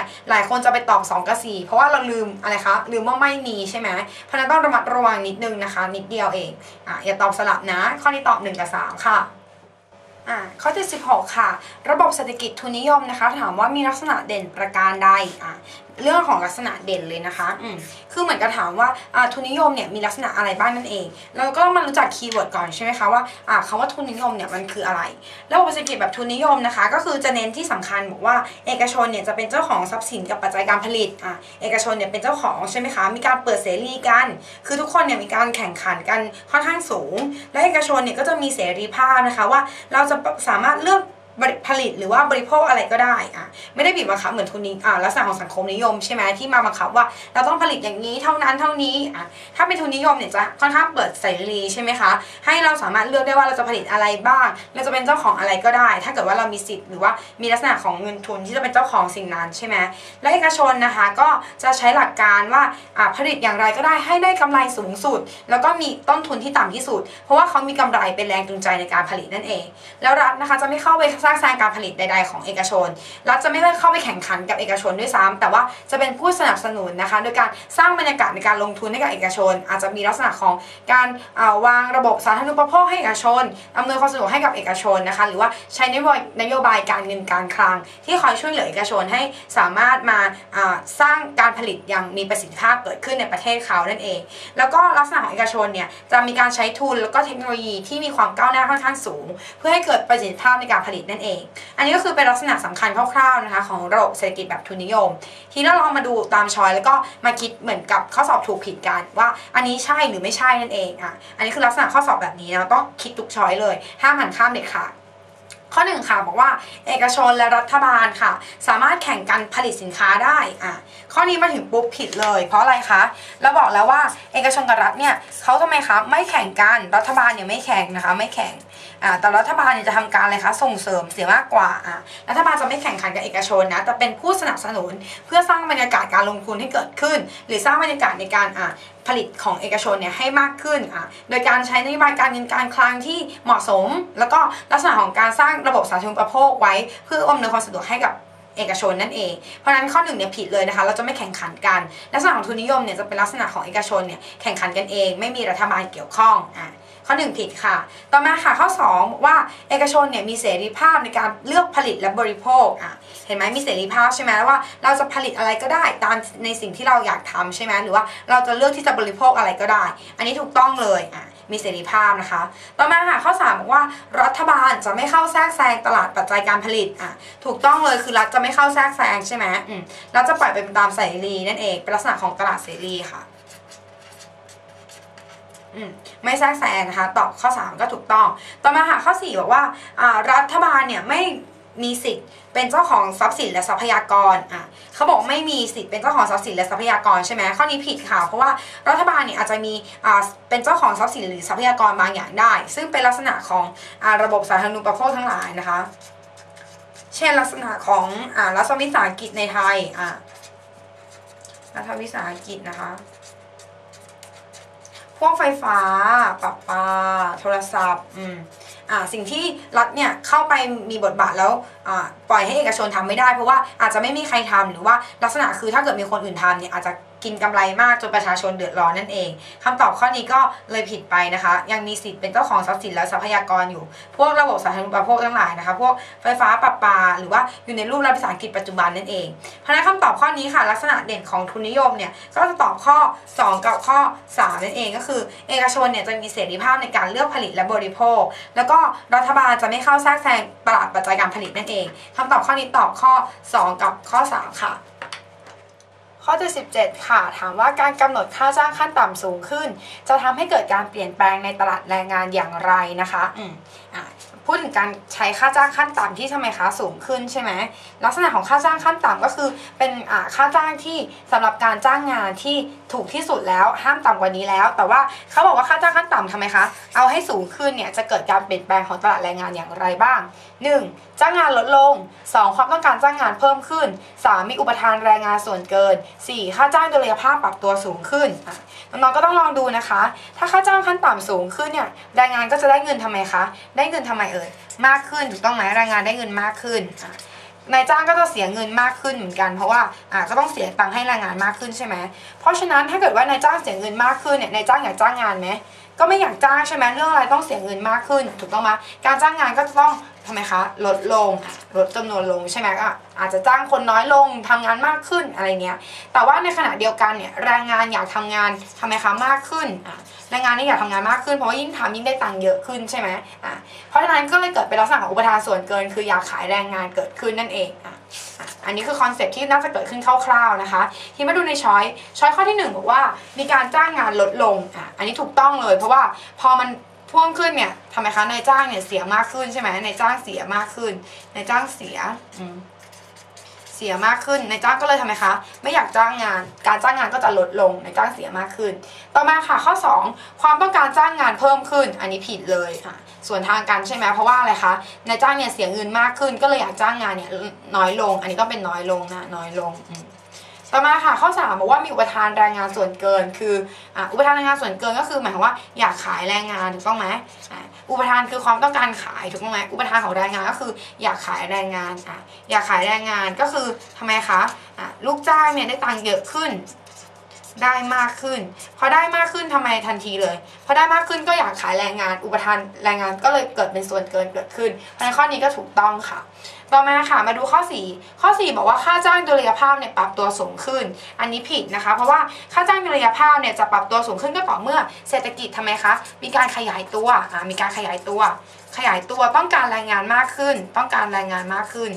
หลายคนจะไปตอบสองกับสี่เพราะว่าเราลืมอะไรคะลืมว่าไม่มีใช่ไหมเพราะนั้นต้องระมัดระวังนิดนึงนะคะนิดเดียวเองอ่ะอย่าตอบสลับนะข้อนี้ตอบหนึ่งกับสามค่ะอ่าข้อที่สิบหกค่ะระบบเศรษฐกิจทุนนิยมนะคะถามว่ามีลักษณะเด่นประการใดอ่าเรื่องของลักษณะเด่นเลยนะคะอืมคือเหมือนกับถามว่าอ่าทุนนิยมเนี่ยมีลักษณะอะไรบ้างนั่นเองเราก็ต้องมารู้จักคีย์เวิร์ดก่อนใช่ไหมคะว่าอ่าคำว่าทุนนิยมเนี่ยมันคืออะไรระบบเศรษฐกิจแบบทุนนิยมนะคะก็คือจะเน้นที่สำคัญบอกว่าเอกชนเนี่ยจะเป็นเจ้าของทรัพย์สินกับปัจจัยการผลิตอ่าเอกชนเนี่ยเป็นเจ้าของใช่ไหมคะมีการเปิดเสรีกันคือทุกคนเนี่ยมีการแข่งขันกันค่อนข้างสูงและเอกชนเนี่ยก็จะมีเสรีภาพนะคะว่าเราจะสามารถเลือกผลิตหรือว่าบริโภคอะไรก็ได้อ่ะไม่ได้บีบบังคับเหมือนทุนนี้อ่าลักษณะของสังคมนิยมใช่ไหมที่มาบังคับว่าเราต้องผลิตอย่างนี้เท่านั้นเท่านี้อ่ะถ้าเป็นทุนนิยมเนี่ยจะค่อนข้างเปิดเสรีใช่ไหมคะให้เราสามารถเลือกได้ว่าเราจะผลิตอะไรบ้างเราจะเป็นเจ้าของอะไรก็ได้ ถ้าเกิดว่าเรามีสิทธิ์หรือว่ามีลักษณะของเงินทุนที่จะเป็นเจ้าของสิ่งนั้นใช่ไหมและเอกชนนะคะก็จะใช้หลักการว่าอ่าผลิตอย่างไรก็ได้ให้ได้กำไรสูงสุดแล้วก็มีต้นทุนที่ต่ำที่สุดเพราะว่าเขามีกำไรเป็นแรงจูงใจในการผลิตนั่นเองแล้วรัฐนะคะจะไม่เข้าไปสร้างแซงการผลิตใดๆของเอกชนรัฐจะไม่ได้เข้าไปแข่งขันกับเอกชนด้วยซ้ำแต่ว่าจะเป็นผู้สนับสนุนนะคะโดยการสร้างบรรยากาศในการลงทุนให้กับเอกชนอาจจะมีลักษณะของการวางระบบสาธารณูปโภคให้เอกชนอำนวยความสะดวกให้กับเอกชนนะคะหรือว่าใช้นโยบายนโยบายการเงินการคลังที่คอยช่วยเหลือเอกชนให้สามารถมาสร้างการผลิตอย่างมีประสิทธิภาพเกิดขึ้นในประเทศเขานั่นเองแล้วก็ลักษณะของเอกชนเนี่ยจะมีการใช้ทุนแล้วก็เทคโนโลยีที่มีความก้าวหน้าค่อนข้างสูงเพื่อให้เกิดประสิทธิภาพในการผลิตนั่นเองอันนี้ก็คือเป็นลักษณะสำคัญคร่าวๆนะคะของระบบเศรษฐกิจแบบทุนนิยมทีนี้เราลองมาดูตามช้อยแล้วก็มาคิดเหมือนกับข้อสอบถูกผิดกันว่าอันนี้ใช่หรือไม่ใช่นั่นเองอ่ะอันนี้คือลักษณะข้อสอบแบบนี้นะต้องคิดทุกช้อยเลยห้ามหันข้ามเด็ดขาดข้อหนึ่งค่ะบอกว่าเอกชนและรัฐบาลค่ะสามารถแข่งกันผลิตสินค้าได้อ่ะข้อนี้มาถึงปุ๊บผิดเลยเพราะอะไรคะเราบอกแล้วว่าเอกชนกับรัฐเนี่ยเขาทำไมคะไม่แข่งกันรัฐบาลเนี่ยไม่แข่งนะคะไม่แข่งอ่าแต่รัฐบาลเนี่ยจะทำการอะไรคะส่งเสริมเสียมากกว่าอ่ะรัฐบาลจะไม่แข่งขันกับเอกชนนะแต่เป็นผู้สนับสนุนเพื่อสร้างบรรยากาศการลงทุนให้เกิดขึ้นหรือสร้างบรรยากาศในการอ่ะผลิตของเอกชนเนี่ยให้มากขึ้นอ่ะโดยการใช้นโยบายการเงินการคลังที่เหมาะสมแล้วก็ลักษณะของการสร้างระบบสาธารณูปโภคไว้เพื่ออำนวยความสะดวกให้กับเอกชนนั่นเองเพราะฉะนั้นข้อหนึ่งเนี่ยผิดเลยนะคะเราจะไม่แข่งขันกันลักษณะของทุนนิยมเนี่ยจะเป็นลักษณะของเอกชนเนี่ยแข่งขันกันเองไม่มีรัฐบาลเกี่ยวข้องอ่ะข้อหนึ่งผิดค่ะต่อมาค่ะข้อสองบอกว่าเอกชนเนี่ยมีเสรีภาพในการเลือกผลิตและบริโภคอ่ะเห็นไหมมีเสรีภาพใช่ไหมว่าเราจะผลิตอะไรก็ได้ตามในสิ่งที่เราอยากทำใช่ไหมหรือว่าเราจะเลือกที่จะบริโภคอะไรก็ได้อันนี้ถูกต้องเลยอ่ะมีเสรีภาพนะคะต่อมาค่ะข้อสามบอกว่ารัฐบาลจะไม่เข้าแทรกแซงตลาดปัจจัยการผลิตอ่ะถูกต้องเลยคือรัฐจะไม่เข้าแทรกแซงใช่ไหมอืมเราจะปล่อยเป็นตามเสรีนั่นเองเป็นลักษณะของตลาดเสรีค่ะไม่แทรกแซงนะคะตอบข้อสามก็ถูกต้องต่อมาค่ะข้อสี่บอกว่ารัฐบาลเนี่ยไม่มีสิทธิ์เป็นเจ้าของทรัพย์สินและทรัพยากรอ่ะเขาบอกไม่มีสิทธิ์เป็นเจ้าของทรัพย์สินและทรัพยากรใช่ไหมข้อนี้ผิดค่ะเพราะว่ารัฐบาลเนี่ยอาจจะมีอ่าเป็นเจ้าของทรัพย์สินหรือทรัพยากรบางอย่างได้ซึ่งเป็นลักษณะของอ่าระบบสาธารณูปโภคทั้งหลายนะคะเช่นลักษณะของอ่ารัฐวิสาหกิจในไทยอ่ารัฐวิสาหกิจนะคะพวกไฟฟ้าประปาโทรศัพท์อืมอ่าสิ่งที่รัฐเนี่ยเข้าไปมีบทบาทแล้วอ่าปล่อยให้เอกชนทำไม่ได้เพราะว่าอาจจะไม่มีใครทำหรือว่าลักษณะคือถ้าเกิดมีคนอื่นทำเนี่ยอาจจะกินกำไรมากจนประชาชนเดือดร้อนนั่นเองคำตอบข้อนี้ก็เลยผิดไปนะคะยังมีสิทธิ์เป็นเจ้าของทรัพย์สินและทรัพยากรอยู่พวกระบบสาธารณูปโภคทั้งหลายนะคะพวกไฟฟ้าประปาหรือว่าอยู่ในรูปรัฐวิสาหกิจปัจจุบันนั่นเองเพราะฉะนั้นคำตอบข้อนี้ค่ะลักษณะเด่นของทุนนิยมเนี่ยก็จะตอบข้อสองกับข้อสามนั่นเองก็คือเอกชนเนี่ยจะมีเสรีภาพในการเลือกผลิตและบริโภคแล้วก็รัฐบาลจะไม่เข้าแทรกแซงตลาดปัจจัยการผลิตนั่นเองคำตอบข้อนี้ตอบข้อสองกับข้อสามค่ะข้อที่สิบเจ็ดค่ะถามว่าการกำหนดค่าจ้างขั้นต่ำสูงขึ้นจะทำให้เกิดการเปลี่ยนแปลงในตลาดแรงงานอย่างไรนะคะอืมอ่าพูดถึงการใช้ค่าจ้างขั้นต่ำที่ทำไมคะสูงขึ้นใช่ไหมลักษณะของค่าจ้างขั้นต่ำก็คือเป็นอ่าค่าจ้างที่สำหรับการจ้างงานที่ถูกที่สุดแล้วห้ามต่ำกว่านี้แล้วแต่ว่าเขาบอกว่าค่าจ้างขั้นต่ำทำไมคะเอาให้สูงขึ้นเนี่ยจะเกิดการเปลี่ยนแปลงของตลาดแรงงานอย่างไรบ้างหนึ่งจ้างงานลดลงสองความต้องการจ้างงานเพิ่มขึ้นสามมีอุปทานแรงงานส่วนเกินสี่ค่าจ้างโดยระยะภาพปรับตัวสูงขึ้นน้องๆก็ต้องลองดูนะคะถ้าค่าจ้างขั้นต่ำสูงขึ้นเนี่ยแรงงานก็จะได้เงินทำไมคะได้เงินทำไมเอ่ยมากขึ้นถูกต้องไหมแรงงานได้เงินมากขึ้นนายจ้างก็จะเสียเงินมากขึ้นเหมือนกันเพราะว่าอ่าก็ต้องเสียตังค์ให้แรงงานมากขึ้นใช่ไหมเพราะฉะนั้นถ้าเกิดว่านายจ้างเสียเงินมากขึ้นเนี่ยนายจ้างอยากจ้างงานไหมก็ไม่อยากจ้างใช่ไหมเรื่องอะไรต้องเสียเงินมากขึ้นถูกต้องไหมการจ้างงานก็จะต้องทำไมคะลดลงลดจำนวนลงใช่ไหมก็อาจจะจ้างคนน้อยลงทำงานมากขึ้นอะไรเงี้ยแต่ว่าในขณะเดียวกันเนี่ยแรงงานอยากทำงานทำไมคะมากขึ้นแรงงานนี่อยากทำงานมากขึ้นเพราะว่ายิ่งทำยิ่งได้ตังค์เยอะขึ้นใช่ไหมอ่ะเพราะฉะนั้นก็เลยเกิดเป็นลักษณะของอุปทานส่วนเกินคืออยากขายแรงงานเกิดขึ้นนั่นเองอ่ะอันนี้คือคอนเซ็ปต์ที่น่าจะเกิดขึ้นคร่าวๆนะคะที่มาดูในช้อยช้อยข้อที่หนึ่งบอกว่ามีการจ้างงานลดลงอ่ะอันนี้ถูกต้องเลยเพราะว่าพอมันเพิ่มขึ้นเนี่ยทำไมคะนายจ้างเนี่ยเสียมากขึ้นใช่ไหมนายจ้างเสียมากขึ้นนายจ้างเสียอืมเสียมากขึ้นนายจ้างก็เลยทำไมคะไม่อยากจ้างงานการจ้างงานก็จะลดลงนายจ้างเสียมากขึ้นต่อมาค่ะข้อสองความต้องการจ้างงานเพิ่มขึ้นอันนี้ผิดเลยค่ะส่วนทางกันใช่ไหมเพราะว่าอะไรคะนายจ้างเนี่ยเสียเงินมากขึ้นก็เลยอยากจ้างงานเนี่ยน้อยลงอันนี้ต้องเป็นน้อยลงนะน้อยลงต่อมาค่ะข้อสามบอกว่ามีอุปทานแรงงานส่วนเกินคืออ่ะอุปทานแรงงานส่วนเกินก็คือหมายความว่าอยากขายแรงงานถูกต้องไหมอ่ะอุปทานคือความต้องการขายถูกต้องไหมอุปทานของแรงงานก็คืออยากขายแรงงานอ่ะอยากขายแรงงานก็คือทำไมคะอ่ะลูกจ้างเนี่ยได้ตังค์เยอะขึ้นได้มากขึ้นพอได้มากขึ้นทำไมทันทีเลยพอได้มากขึ้นก็อยากขายแรงงานอุปทานแรงงานก็เลยเกิดเป็นส่วนเกินเกิดขึ้นเพราะฉะนั้นข้อนี้ก็ถูกต้องค่ะต่อมาค่ะมาดูข้อสี่ข้อสี่บอกว่าค่าจ้างดุลยภาพเนี่ยปรับตัวสูงขึ้นอันนี้ผิดนะคะเพราะว่าค่าจ้างดุลยภาพเนี่ยจะปรับตัวสูงขึ้นก็ต่อเมื่อเศรษฐกิจทำไมคะมีการขยายตัวอ่ามีการขยายตัวขยายตัวต้องการแรงงานมากขึ้นต้องการแรงงานมากขึ้น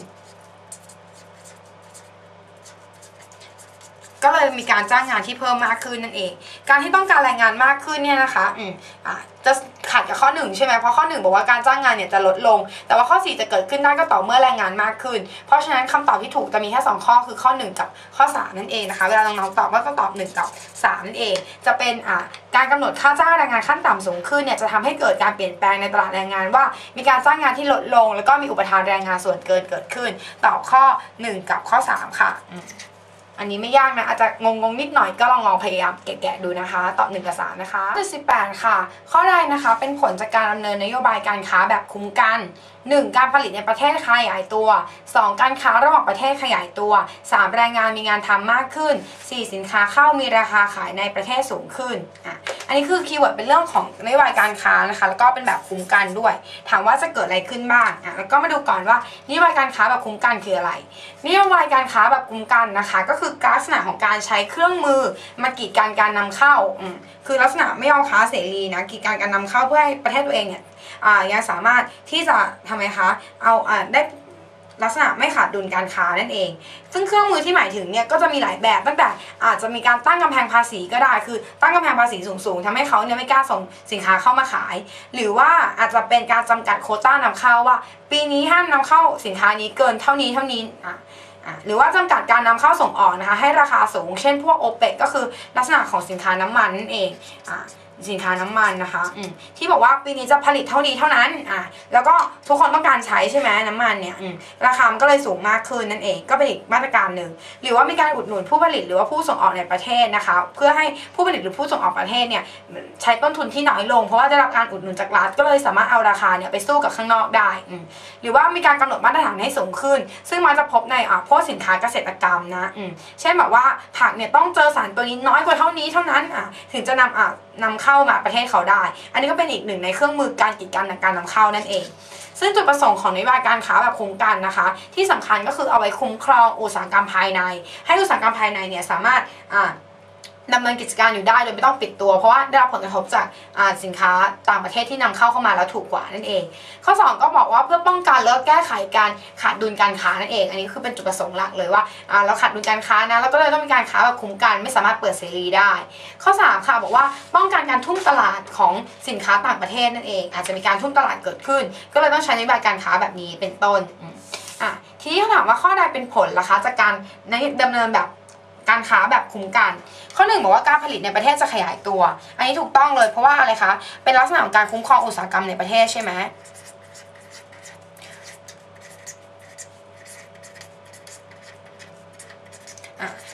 ก็เลยมีการจ้างงานที่เพิ่มมากขึ้นนั่นเองการที่ต้องการแรงงานมากขึ้นเนี่ยนะคะอืมอ่าจะขัดกับข้อหนึ่งใช่ไหมเพราะข้อหนึ่งบอกว่าการจ้างงานเนี่ยจะลดลงแต่ว่าข้อสี่จะเกิดขึ้นได้ก็ต่อเมื่อแรงงานมากขึ้นเพราะฉะนั้นคำตอบที่ถูกจะมีแค่สองข้อคือข้อหนึ่งกับข้อสามนั่นเองนะคะเวลาน้องๆตอบก็ต้องตอบหนึ่งกับสามนั่นเองจะเป็นอ่าการกำหนดค่าจ้างแรงงานขั้นต่ำสูงขึ้นเนี่ยจะทำให้เกิดการเปลี่ยนแปลงในตลาดแรงงานว่ามีการจ้างงานที่ลดลงแล้วก็มีอุปทานแรงงานส่วนเกินเกิดขึ้นตอบข้อหนึ่งกับข้อสามค่ะอันนี้ไม่ยากนะอาจจะงงงนิดหน่อยก็ลองลองพยายามแกะๆดูนะคะตอบหนึ่งกับสามนะคะข้อสิบแปดค่ะข้อใดนะคะเป็นผลจากการดำเนินนโยบายการค้าแบบคุ้มกันหนึ่งการผลิตในประเทศขยายตัวสองการค้าระหว่างประเทศขยายตัวสามแรงงานมีงานทำมากขึ้นสี่สินค้าเข้ามีราคาขายในประเทศสูงขึ้นอ่ะอันนี้คือคีย์เวิร์ดเป็นเรื่องของนโยบายการค้านะคะแล้วก็เป็นแบบคุ้มกันด้วยถามว่าจะเกิดอะไรขึ้นบ้างอ่ะแล้วก็มาดูก่อนว่านโยบายการค้าแบบคุ้มกันคืออะไรนโยบายการค้าแบบคุ้มกันนะคะก็คือลักษณะของการใช้เครื่องมือมากีดกันการนำเข้าอืมคือลักษณะไม่เอาค้าเสรีนะกีดกันการนำเข้าเพื่อให้ประเทศตัวเองเนี่ยอ่ายังสามารถที่จะทำไมคะเอาอ่าได้ลักษณะไม่ขาดดุลการค้านั่นเองซึ่งเครื่องมือที่หมายถึงเนี่ยก็จะมีหลายแบบตั้งแต่อาจจะมีการตั้งกำแพงภาษีก็ได้คือตั้งกำแพงภาษีสูงๆทำให้เขาเนี่ยไม่กล้าส่งสินค้าเข้ามาขายหรือว่าอาจจะเป็นการจำกัดโควต้านำเข้าว่าปีนี้ห้ามนำเข้าสินค้านี้เกินเท่านี้เท่านี้อ่ะหรือว่าจำกัดการนำเข้าส่งออกนะคะให้ราคาสูงเช่นพวกโอเปกก็คือลักษณะของสินค้าน้ำมันนั่นเองอ่าสินค้าน้ำมันนะคะที่บอกว่าปีนี้จะผลิตเท่านี้เท่านั้นอ่ะแล้วก็ทุกคนต้องการใช้ใช่ไหมน้ำมันเนี่ยราคามันก็เลยสูงมากขึ้นนั่นเองก็เป็นอีกมาตรการหนึ่งหรือว่ามีการอุดหนุนผู้ผลิตหรือว่าผู้ส่งออกในประเทศนะคะเพื่อให้ผู้ผลิตหรือผู้ส่งออกประเทศเนี่ยใช้ต้นทุนที่น้อยลงเพราะว่าได้รับการอุดหนุนจากรัฐก็เลยสามารถเอาราคาเนี่ยไปสู้กับข้างนอกได้หรือว่ามีการกำหนดมาตรฐานให้สูงขึ้นซึ่งมันจะพบในอ่ะพวกสินค้าเกษตรกรรมนะเช่นแบบว่าผักเนี่ยต้องเจอสารตัวนี้น้อยกว่าเท่านี้เท่านั้นอ่ะถึงจะนำอ่ะนำเข้ามาประเทศเขาได้อันนี้ก็เป็นอีกหนึ่งในเครื่องมือการกีดกันในการนำเข้านั่นเองซึ่งจุดประสงค์ของนโยบายการค้าแบบคุ้มกันนะคะที่สำคัญก็คือเอาไว้คุ้มครองอุตสาหกรรมภายในให้อุตสาหกรรมภายในเนี่ยสามารถอ่าดำเนินกิจการอยู่ได้โดยไม่ต้องปิดตัวเพราะว่าได้รับผลกระทบจากสินค้าต่างประเทศที่นำเข้าเข้ามาแล้วถูกกว่านั่นเองข้อสองก็บอกว่าเพื่อป้องกันและแก้ไขการขาดดุลการค้านั่นเองอันนี้คือเป็นจุดประสงค์หลักเลยว่าเราขาดดุลการค้านะแล้วก็เลยต้องมีการค้าแบบคุ้มกันไม่สามารถเปิดเสรีได้ข้อสามค่ะบอกว่าป้องกันการทุ่มตลาดของสินค้าต่างประเทศนั่นเองอาจจะมีการทุ่มตลาดเกิดขึ้นก็เลยต้องใช้นโยบายการค้าแบบนี้เป็นต้นอ่ะทีนี้ถามว่าข้อใดเป็นผลล่ะคะจากการดำเนินแบบการค้าแบบคุ้มกันข้อหนึ่งบอกว่าการผลิตในประเทศจะขยายตัวอันนี้ถูกต้องเลยเพราะว่าอะไรคะเป็นลักษณะของการคุ้มครองอุตสาหกรรมในประเทศใช่ไหม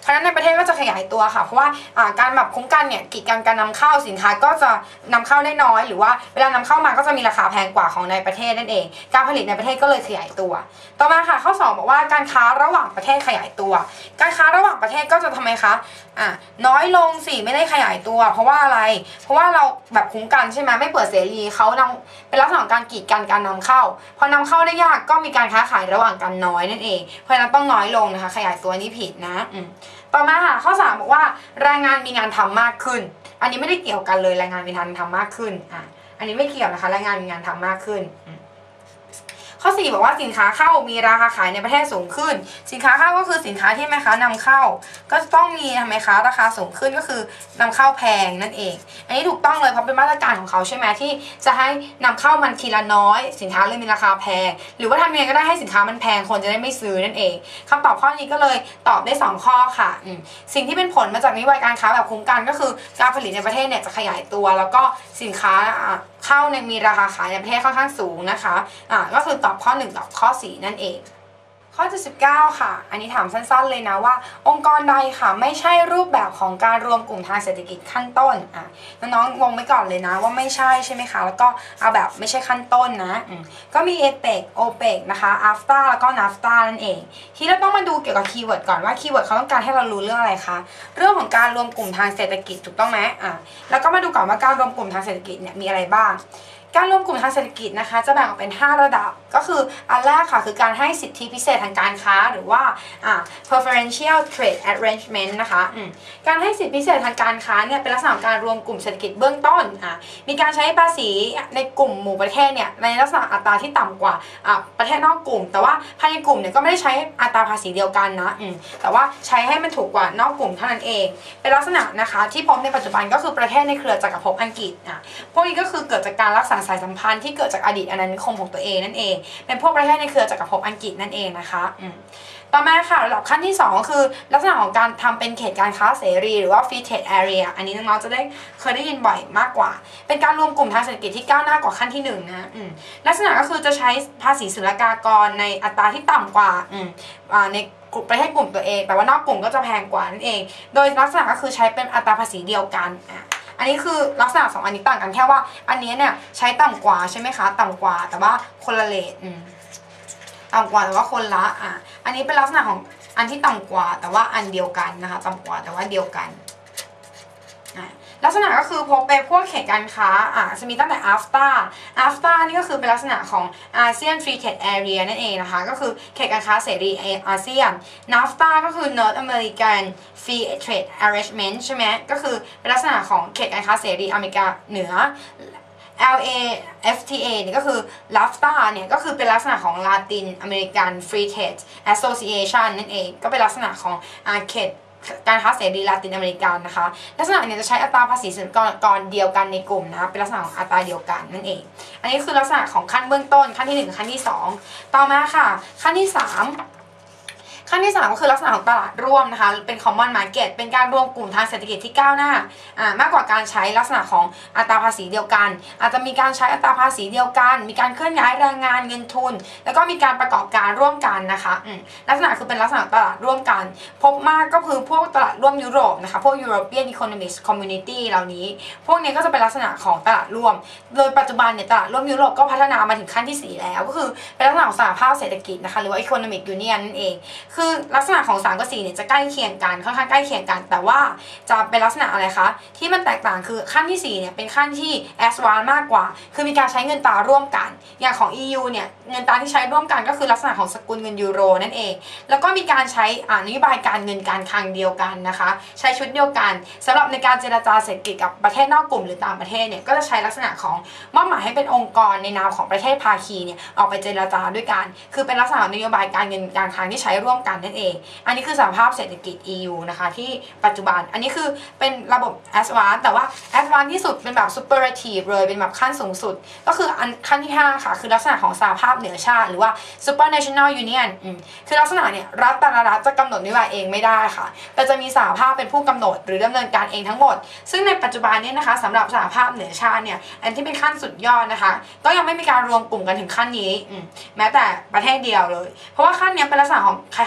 ราะฉะนั้นในประเทศก็จะขยายตัวค่ะเพราะว่าการแบบคุ้มกันเนี่ยกีดกันการนำเข้าสินค้าก็จะนำเข้าได้น้อยหรือว่าเวลานำเข้ามาก็จะมีราคาแพงกว่าของในประเทศนั่นเองการผลิตในประเทศก็เลยขยายตัวต่อมาค่ะข้อสองบอกว่าการค้าระหว่างประเทศขยายตัวการค้าระหว่างประเทศก็จะทำไมคะอ่ะน้อยลงสิไม่ได้ขยายตัวเพราะว่าอะไรเพราะว่าเราแบบคุ้มกันใช่ไหมไม่เปิดเสรีเขานำเป็นลักษณะของการกีดกันการนำเข้าพอนำเข้าได้ยากก็มีการค้าขายระหว่างกันน้อยนั่นเองเพราะฉะนั้นต้องน้อยลงนะคะขยายตัวนี้ผิดนะอืมต่อมาค่ะข้อสามบอกว่าแรงงานมีงานทำมากขึ้นอันนี้ไม่ได้เกี่ยวกันเลยแรงงานมีงานทำมากขึ้นอ่ะอันนี้ไม่เกี่ยวนะคะแรงงานมีงานทำมากขึ้นข้อสี่บอกว่าสินค้าเข้ามีราคาขายในประเทศสูงขึ้นสินค้าเข้าก็คือสินค้าที่แม่ค้านำเข้าก็จะต้องมีทำไมคะราคาสูงขึ้นก็คือนำเข้าแพงนั่นเองอันนี้ถูกต้องเลยเพราะเป็นมาตรการของเขาใช่ไหมที่จะให้นำเข้ามันทีละน้อยสินค้าเลยมีราคาแพงหรือว่าทำยังไงก็ได้ให้สินค้ามันแพงคนจะได้ไม่ซื้อนั่นเองคำตอบข้อนี้ก็เลยตอบได้สองข้อค่ะสิ่งที่เป็นผลมาจากนโยบายการค้าแบบคุ้มกันก็คือการผลิตในประเทศเนี่ยจะขยายตัวแล้วก็สินค้าเข้าในมีราคาขายในประเทศค่อนข้างสูงนะคะอ่าก็คือตอบข้อหนึ่งตอบข้อสี่นั่นเองข้อเจ็ดสิบเก้าค่ะอันนี้ถามสั้นๆเลยนะว่าองค์กรใดค่ะไม่ใช่รูปแบบของการรวมกลุ่มทางเศรษฐกิจขั้นต้นอ่ะน้องๆงงไว้ก่อนเลยนะว่าไม่ใช่ใช่ไหมคะแล้วก็เอาแบบไม่ใช่ขั้นต้นนะก็มี เอเปก โอเปก นะคะ อาฟตา แล้วก็ นาฟตา นั่นเองที่เราต้องมาดูเกี่ยวกับคีย์เวิร์ดก่อนว่าคีย์เวิร์ดเขาต้องการให้เรารู้เรื่องอะไรคะเรื่องของการรวมกลุ่มทางเศรษฐกิจถูกต้องไหมอ่ะแล้วก็มาดูก่อนว่าการรวมกลุ่มทางเศรษฐกิจเนี่ยมีอะไรบ้างการรวมกลุ่มทางเศรษฐกิจนะคะจะแบ่งออกเป็นห้าระดับก็คืออันแรกค่ะคือการให้สิทธิพิเศษทางการค้าหรือว่าอ่า preferential trade arrangement นะคะการให้สิทธิพิเศษทางการค้าเนี่ยเป็นลักษณะของการรวมกลุ่มเศรษฐกิจเบื้องต้นอ่ามีการใช้ภาษีในกลุ่มหมู่ประเทศเนี่ยในลักษณะอัตราที่ต่ำกว่าอ่าประเทศนอกกลุ่มแต่ว่าภายในกลุ่มเนี่ยก็ไม่ได้ใช้อัตราภาษีเดียวกันนะแต่ว่าใช้ให้มันถูกกว่านอกกลุ่มเท่านั้นเองเป็นลักษณะนะคะที่พบในปัจจุบันก็คือประเทศในเครือจักรภพอังกฤษอ่ะพวกนี้ก็คือเกิดจากการรักษาสายสัมพันธ์ที่เกิดจากอดีตอาณานิคมของตัวเองนั่นเองเป็นพวกประเทศในเครือจักรภพอังกฤษนั่นเองนะคะต่อมาค่ะระดับขั้นที่สองคือลักษณะของการทำเป็นเขตการค้าเสรีหรือว่า Free Trade Area อันนี้น้องๆจะได้เคยได้ยินบ่อยมากกว่าเป็นการรวมกลุ่มทางเศรษฐกิจที่ก้าวหน้ากว่าขั้นที่หนึ่งนะลักษณะก็คือจะใช้ภาษีศุลกากรในอัตราที่ต่ำกว่าในประเทศกลุ่มตัวเองแต่ว่านอกกลุ่มก็จะแพงกว่านั่นเองโดยลักษณะก็คือใช้เป็นอัตราภาษีเดียวกันอันนี้คือลักษณะสองอันนี้ต่างกันแค่ว่าอันนี้เนี่ยใช้ต่ำกว่าใช่ไหมคะต่ำกว่าแต่ว่าคนละเลทต่ำกว่าแต่ว่าคนละอ่ะอันนี้เป็นลักษณะของอันที่ต่ำกว่าแต่ว่าอันเดียวกันนะคะต่ำกว่าแต่ว่าเดียวกันลักษณะก็คือพบไปพวกเขตการค้าอ่ะจะมีตั้งแต่ อาฟตา อาฟตา นี่ก็คือเป็นลักษณะของ อาเซียน Free Trade Area นั่นเองนะคะก็คือเขตการค้าเสรีอาเซียน นา เอฟ ที เอ ก็คือ North American Free Trade Arrangement ใช่ไหมก็คือเป็นลักษณะของเขตการค้าเสรีอเมริกาเหนือ แอล เอ เอฟ ที เอ นี่ก็คือ ลาฟตา เนี่ยก็คือเป็นลักษณะของ Latin American Free Trade Association นั่นเองก็เป็นลักษณะของเขตการค้าเสรีลาตินอเมริกันนะคะลักษณะเนี่ยจะใช้อัตราภาษีศุลกากรเดียวกันในกลุ่มนะเป็นลักษณะของอัตราเดียวกันนั่นเองอันนี้คือลักษณะของขั้นเบื้องต้นขั้นที่หนึ่งขั้นที่สองต่อมาค่ะขั้นที่สามขั้นที่สามก็คือลักษณะของตลาดร่วมนะคะเป็น common market เป็นการรวมกลุ่มทางเศรษฐกิจที่ก้าวหน้ามากกว่าการใช้ลักษณะของอัตราภาษีเดียวกันอาจจะมีการใช้อัตราภาษีเดียวกันมีการเคลื่อนย้ายแรงงานเงินทุนแล้วก็มีการประกอบการร่วมกันนะคะลักษณะคือเป็นลักษณะตลาดร่วมกันพบมากก็คือพวกตลาดร่วมยุโรปนะคะพวก European Economic Community เหล่านี้พวกนี้ก็จะเป็นลักษณะของตลาดร่วมโดยปัจจุบันเนี่ยตลาดร่วมยุโรปก็พัฒนามาถึงขั้นที่สี่แล้วก็คือเป็นลักษณะของสหภาพเศรษฐกิจนะคะหรือว่า Economic Union นั่นเองคือลักษณะของสามกับสี่เนี่ยจะใกล้เคียงกันค่อนข้างใกล้เคียงกันแต่ว่าจะเป็นลักษณะอะไรคะที่มันแตกต่างคือขั้นที่สี่เนี่ยเป็นขั้นที่ advanced มากกว่าคือมีการใช้เงินตราร่วมกันอย่างของ อี ยู เนี่ยเงินตราที่ใช้ร่วมกันก็คือลักษณะของสกุลเงินยูโรนั่นเองแล้วก็มีการใช้นโยบายการเงินการคลังเดียวกันนะคะใช้ชุดเดียวกันสำหรับในการเจรจาเศรษฐกิจกับประเทศนอกกลุ่มหรือต่างประเทศเนี่ยก็จะใช้ลักษณะของมอบหมายให้เป็นองค์กรในนามของประเทศภาคีเนี่ยออกไปเจรจาด้วยกันคือเป็นลักษณะนโยบายการเงินการคลังที่ใช้ร่วมกันนั่นเองอันนี้คือสหภาพเศรษฐกิจ อี ยู นะคะที่ปัจจุบันอันนี้คือเป็นระบบ advanced แต่ว่า advanced ที่สุดเป็นแบบ superlative เลยเป็นแบบขั้นสูงสุดก็คืออันขั้นที่ห้าค่ะคือลักษณะของสหภาพเหนือชาติหรือว่า supranational union คือลักษณะเนี่ยรัฐแต่ละรัฐจะกำหนดนโยบายเองไม่ได้ค่ะแต่จะมีสหภาพเป็นผู้กำหนดหรือดำเนินการเองทั้งหมดซึ่งในปัจจุบันนี้นะคะสำหรับสหภาพเหนือชาติเนี่ยอันที่เป็นขั้นสุดยอดนะคะก็ยังไม่มีการรวมกลุ่มกันถึงขั้นนี้แม้แต่ประเทศเดียวเลยเพราะว่าขั้นนี้เป็นลักษณะของคล้าย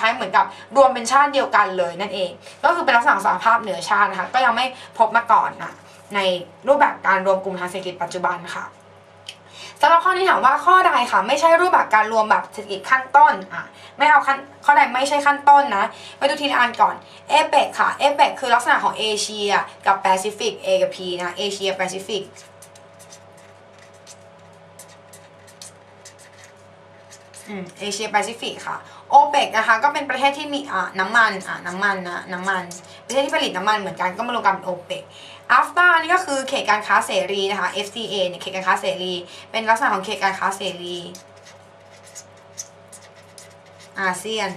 ายๆเหมือนกับรวมเป็นชาติเดียวกันเลยนั่นเองก็คือเป็นลักษณะสหภาพเหนือชาตินะคะก็ยังไม่พบมาก่อนนะในรูปแบบการรวมกลุ่มทางเศรษฐกิจปัจจุบันค่ะสำหรับข้อนี้ถามว่าข้อใดค่ะไม่ใช่รูปแบบการรวมแบบเศรษฐกิจขั้นต้นอ่ะไม่เอาขั้นข้อใดไม่ใช่ขั้นต้นนะไปดูทีละอันก่อนเอเปกค่ะเอเปกคือลักษณะของเอเชียกับแปซิฟิก A กับ P นะเอเชียแปซิฟิกอืมเอเชียแปซิฟิกค่ะโอเปกนะคะก็เป็นประเทศที่มีอ่ะน้ำมันอ่ะน้ำมันนะน้ำมันประเทศที่ผลิตน้ำมันเหมือนกันก็มารวมกันเป็นโอเปกอัฟตานี่ก็คือเขตการค้าเสรีนะคะ เอฟ ซี เอ เนี่ยเขตการค้าเสรีเป็นลักษณะของเขตการค้าเสรีอาเซียน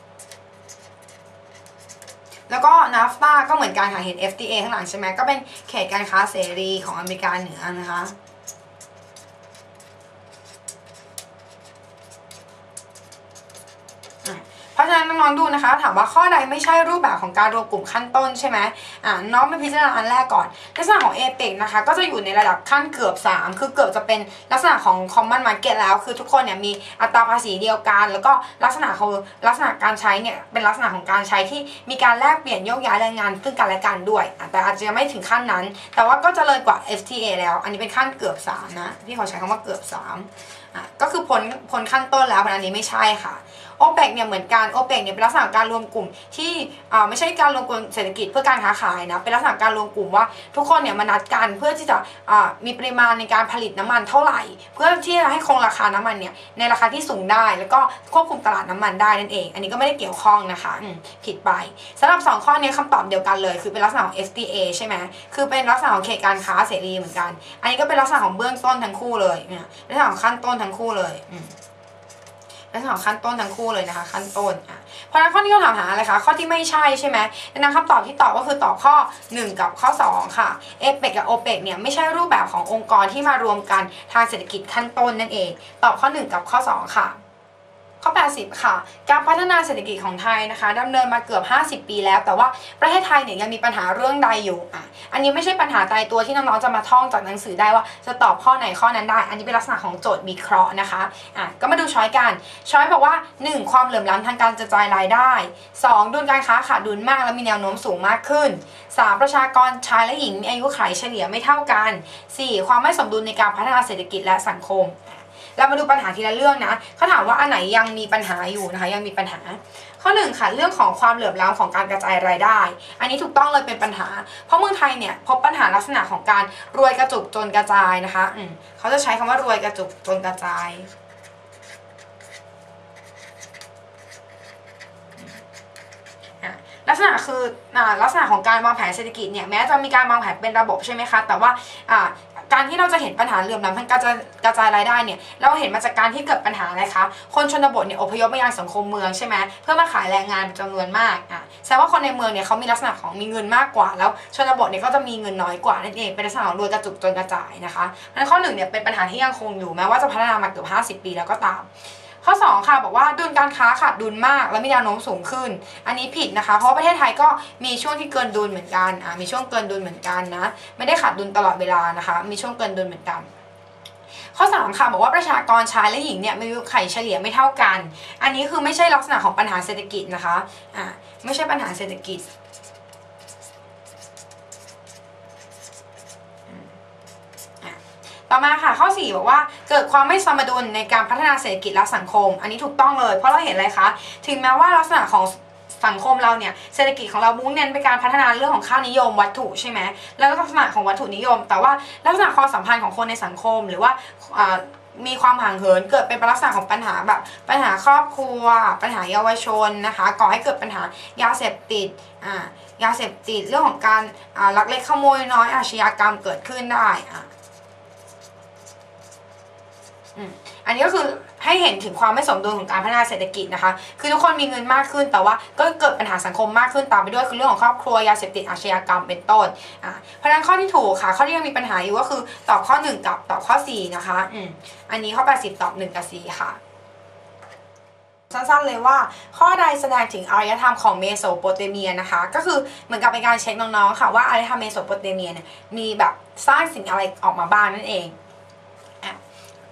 แล้วก็นาฟตาก็เหมือนกันค่ะเห็น เอฟ ที เอ ข้างหลังใช่ไหมก็เป็นเขตการค้าเสรีของอเมริกาเหนือนะคะเพราะฉะนั้นน้องๆดูนะคะถามว่าข้อใดไม่ใช่รูปแบบของการรวมกลุ่มขั้นต้นใช่ไหมอ่าน้องไปพิจารณาอันแรกก่อนลักษณะของ เอเปก นะคะก็จะอยู่ในระดับขั้นเกือบสามคือเกือบจะเป็นลักษณะของ Common Market แล้วคือทุกคนเนี่ยมีอัตราภาษีเดียวกันแล้วก็ลักษณะของลักษณะการใช้เนี่ยเป็นลักษณะของการใช้ที่มีการแลกเปลี่ยนโยกย้ายแรงงานซึ่งกันและกันด้วยแต่อาจจะยังไม่ถึงขั้นนั้นแต่ว่าก็จะเลยกว่า เอฟ ที เอ แล้วอันนี้เป็นขั้นเกือบสามนะที่เขาใช้คำว่าเกือบสามอ่ะก็คือพ้นพ้นขั้นต้นแล้วอันนี้ไม่ใช่ค่ะโอเปกเนี่ยเหมือนกันโอเปกเนี่ยเป็นลักษณะการรวมกลุ่มที่อ่าไม่ใช่การรวมกลุ่มเศรษฐกิจเพื่อการค้าขายนะเป็นลักษณะการรวมกลุ่มว่าทุกคนเนี่ยมานัดกันเพื่อที่จะอ่ามีปริมาณในการผลิตน้ำมันเท่าไหร่เพื่อที่จะให้คงราคาน้ำมันเนี่ยในราคาที่สูงได้แล้วก็ควบคุมตลาดน้ำมันได้นั่นเองอันนี้ก็ไม่ได้เกี่ยวข้องนะคะผิดไปสำหรับสองข้อนี้คำตอบเดียวกันเลยคือเป็นลักษณะของ เอฟ ที เอ ใช่ไหมคือเป็นลักษณะของเขตการค้าเสรีเหมือนกันอันนี้ก็เป็นลักษณะของเบื้องต้นทั้งคู่เลยเนี่ยลักษณะของขั้นต้นทั้งคู่เลยลักษณะขั้นต้นทั้งคู่เลยนะคะขั้นต้นอ่ะเพราะฉะนั้นข้อที่เราถามหาอะไรคะข้อที่ไม่ใช่ใช่ไหมดังนั้นคำตอบที่ตอบก็คือตอบข้อหนึ่งกับข้อสองค่ะเอเปกกับโอเปกเนี่ยไม่ใช่รูปแบบขององค์กรที่มารวมกันทางเศรษฐกิจขั้นต้นนั่นเองตอบข้อหนึ่งกับข้อสองค่ะข้อแปดสิบค่ะการพัฒนาเศรษฐกิจของไทยนะคะดำเนินมาเกือบห้าสิบปีแล้วแต่ว่าประเทศไทยเนี่ยยังมีปัญหาเรื่องใดอยู่อ่ะอันนี้ไม่ใช่ปัญหาตายตัวที่น้องๆจะมาท่องจากหนังสือได้ว่าจะตอบข้อไหนข้อนั้นได้อันนี้เป็นลักษณะของโจทย์วิเคราะห์นะคะอ่ะก็มาดูช้อยกันช้อยบอกว่าหนึ่งความเหลื่อมล้ำทางการกระจายรายได้สองดุลการค้าขาดดุลมากและมีแนวโน้มสูงมากขึ้นสามประชากรชายและหญิงมีอายุขัยเฉลี่ยไม่เท่ากันสี่ความไม่สมดุลในการพัฒนาเศรษฐกิจและสังคมเรามาดูปัญหาทีละเรื่องนะเขาถามว่าอันไหนยังมีปัญหาอยู่นะคะยังมีปัญหาข้อหนึ่งค่ะเรื่องของความเหลื่อมล้ำของการกระจายรายได้อันนี้ถูกต้องเลยเป็นปัญหาเพราะเมืองไทยเนี่ยพบปัญหาลักษณะของการรวยกระจุกจนกระจายนะคะอืมเขาจะใช้คำว่ารวยกระจุกจนกระจายลักษณะคือลักษณะของการวางแผนเศรษฐกิจเนี่ยแม้จะมีการวางแผนเป็นระบบใช่ไหมคะแต่ว่าการที่เราจะเห็นปัญหาเหลื่อมล้ำทางการกระจายรายได้เนี่ยเราเห็นมาจากการที่เกิดปัญหาอะไรคะคนชนบทเนี่ยอพยพมายังสังคมเมืองใช่ไหมเพื่อมาขายแรงงานจำนวนมากอ่ะแสดงว่าคนในเมืองเนี่ยเขามีลักษณะของมีเงินมากกว่าแล้วชนบทเนี่ยก็จะมีเงินน้อยกว่านั่นเองเป็นลักษณะของรวยกระจุกจนกระจายนะคะเพราะฉะนั้นข้อหนึ่งเนี่ยเป็นปัญหาที่ยังคงอยู่แม้ว่าจะพัฒนามาเกือบห้าสิบปีแล้วก็ตามข้อสองค่ะบอกว่าดุลการค้าขาดดุลมากและมีแนวโน้มสูงขึ้นอันนี้ผิดนะคะเพราะประเทศไทยก็มีช่วงที่เกินดุลเหมือนกันอ่ามีช่วงเกินดุลเหมือนกันนะไม่ได้ขาดดุลตลอดเวลานะคะมีช่วงเกินดุลเหมือนกันข้อสามค่ะบอกว่าประชากรชายและหญิงเนี่ยมีอายุขัยเฉลี่ยไม่เท่ากันอันนี้คือไม่ใช่ลักษณะของปัญหาเศรษฐกิจนะคะอ่าไม่ใช่ปัญหาเศรษฐกิจต่อมาค่ะข้อสี่บอกว่าเกิดความไม่สมดุลในการพัฒนาเศรษฐกิจและสังคมอันนี้ถูกต้องเลยเพราะเราเห็นอะไรคะถึงแม้ว่าลักษณะของสังคมเราเนี่ยเศรษฐกิจของเรามุ่งเน้นไปการพัฒนาเรื่องของค่านิยมวัตถุใช่ไหมแล้วก็ลักษณะของวัตถุนิยมแต่ว่าลักษณะความสัมพันธ์ของคนในสังคมหรือว่ามีความห่างเหินเกิดเป็นลักษณะของปัญหาแบบปัญหาครอบครัวปัญหาเยาวชนนะคะก่อให้เกิดปัญหายาเสพติดอ่ายาเสพติดเรื่องของการลักเล็กขโมยน้อยอาชญากรรมเกิดขึ้นได้อ่ะอันนี้ก็คือให้เห็นถึงความไม่สมดุลของการพัฒนาเศรษฐกิจนะคะคือทุกคนมีเงินมากขึ้นแต่ว่าก็เกิดปัญหาสังคมมากขึ้นตามไปด้วยคือเรื่องของครอบครัวยาเสพติดอาชญากรรมเป็นต้นอ่ะเพราะฉะนั้นข้อที่ถูกค่ะข้อที่ยังมีปัญหาอยู่ก็คือตอบข้อหนึ่งกับตอบข้อสี่นะคะอืมอันนี้ข้อแปดสิบตอบหนึ่งกับสี่ค่ะสั้นๆเลยว่าข้อใดแสดงถึงอารยธรรมของเมโสโปเตเมียนะคะก็คือเหมือนกับเป็นการเช็คน้องๆค่ะว่าอารยธรรมเมโสโปเตเมียเนี่ยมีแบบสร้างสิ่งอะไรออกมาบ้างนั่นเอง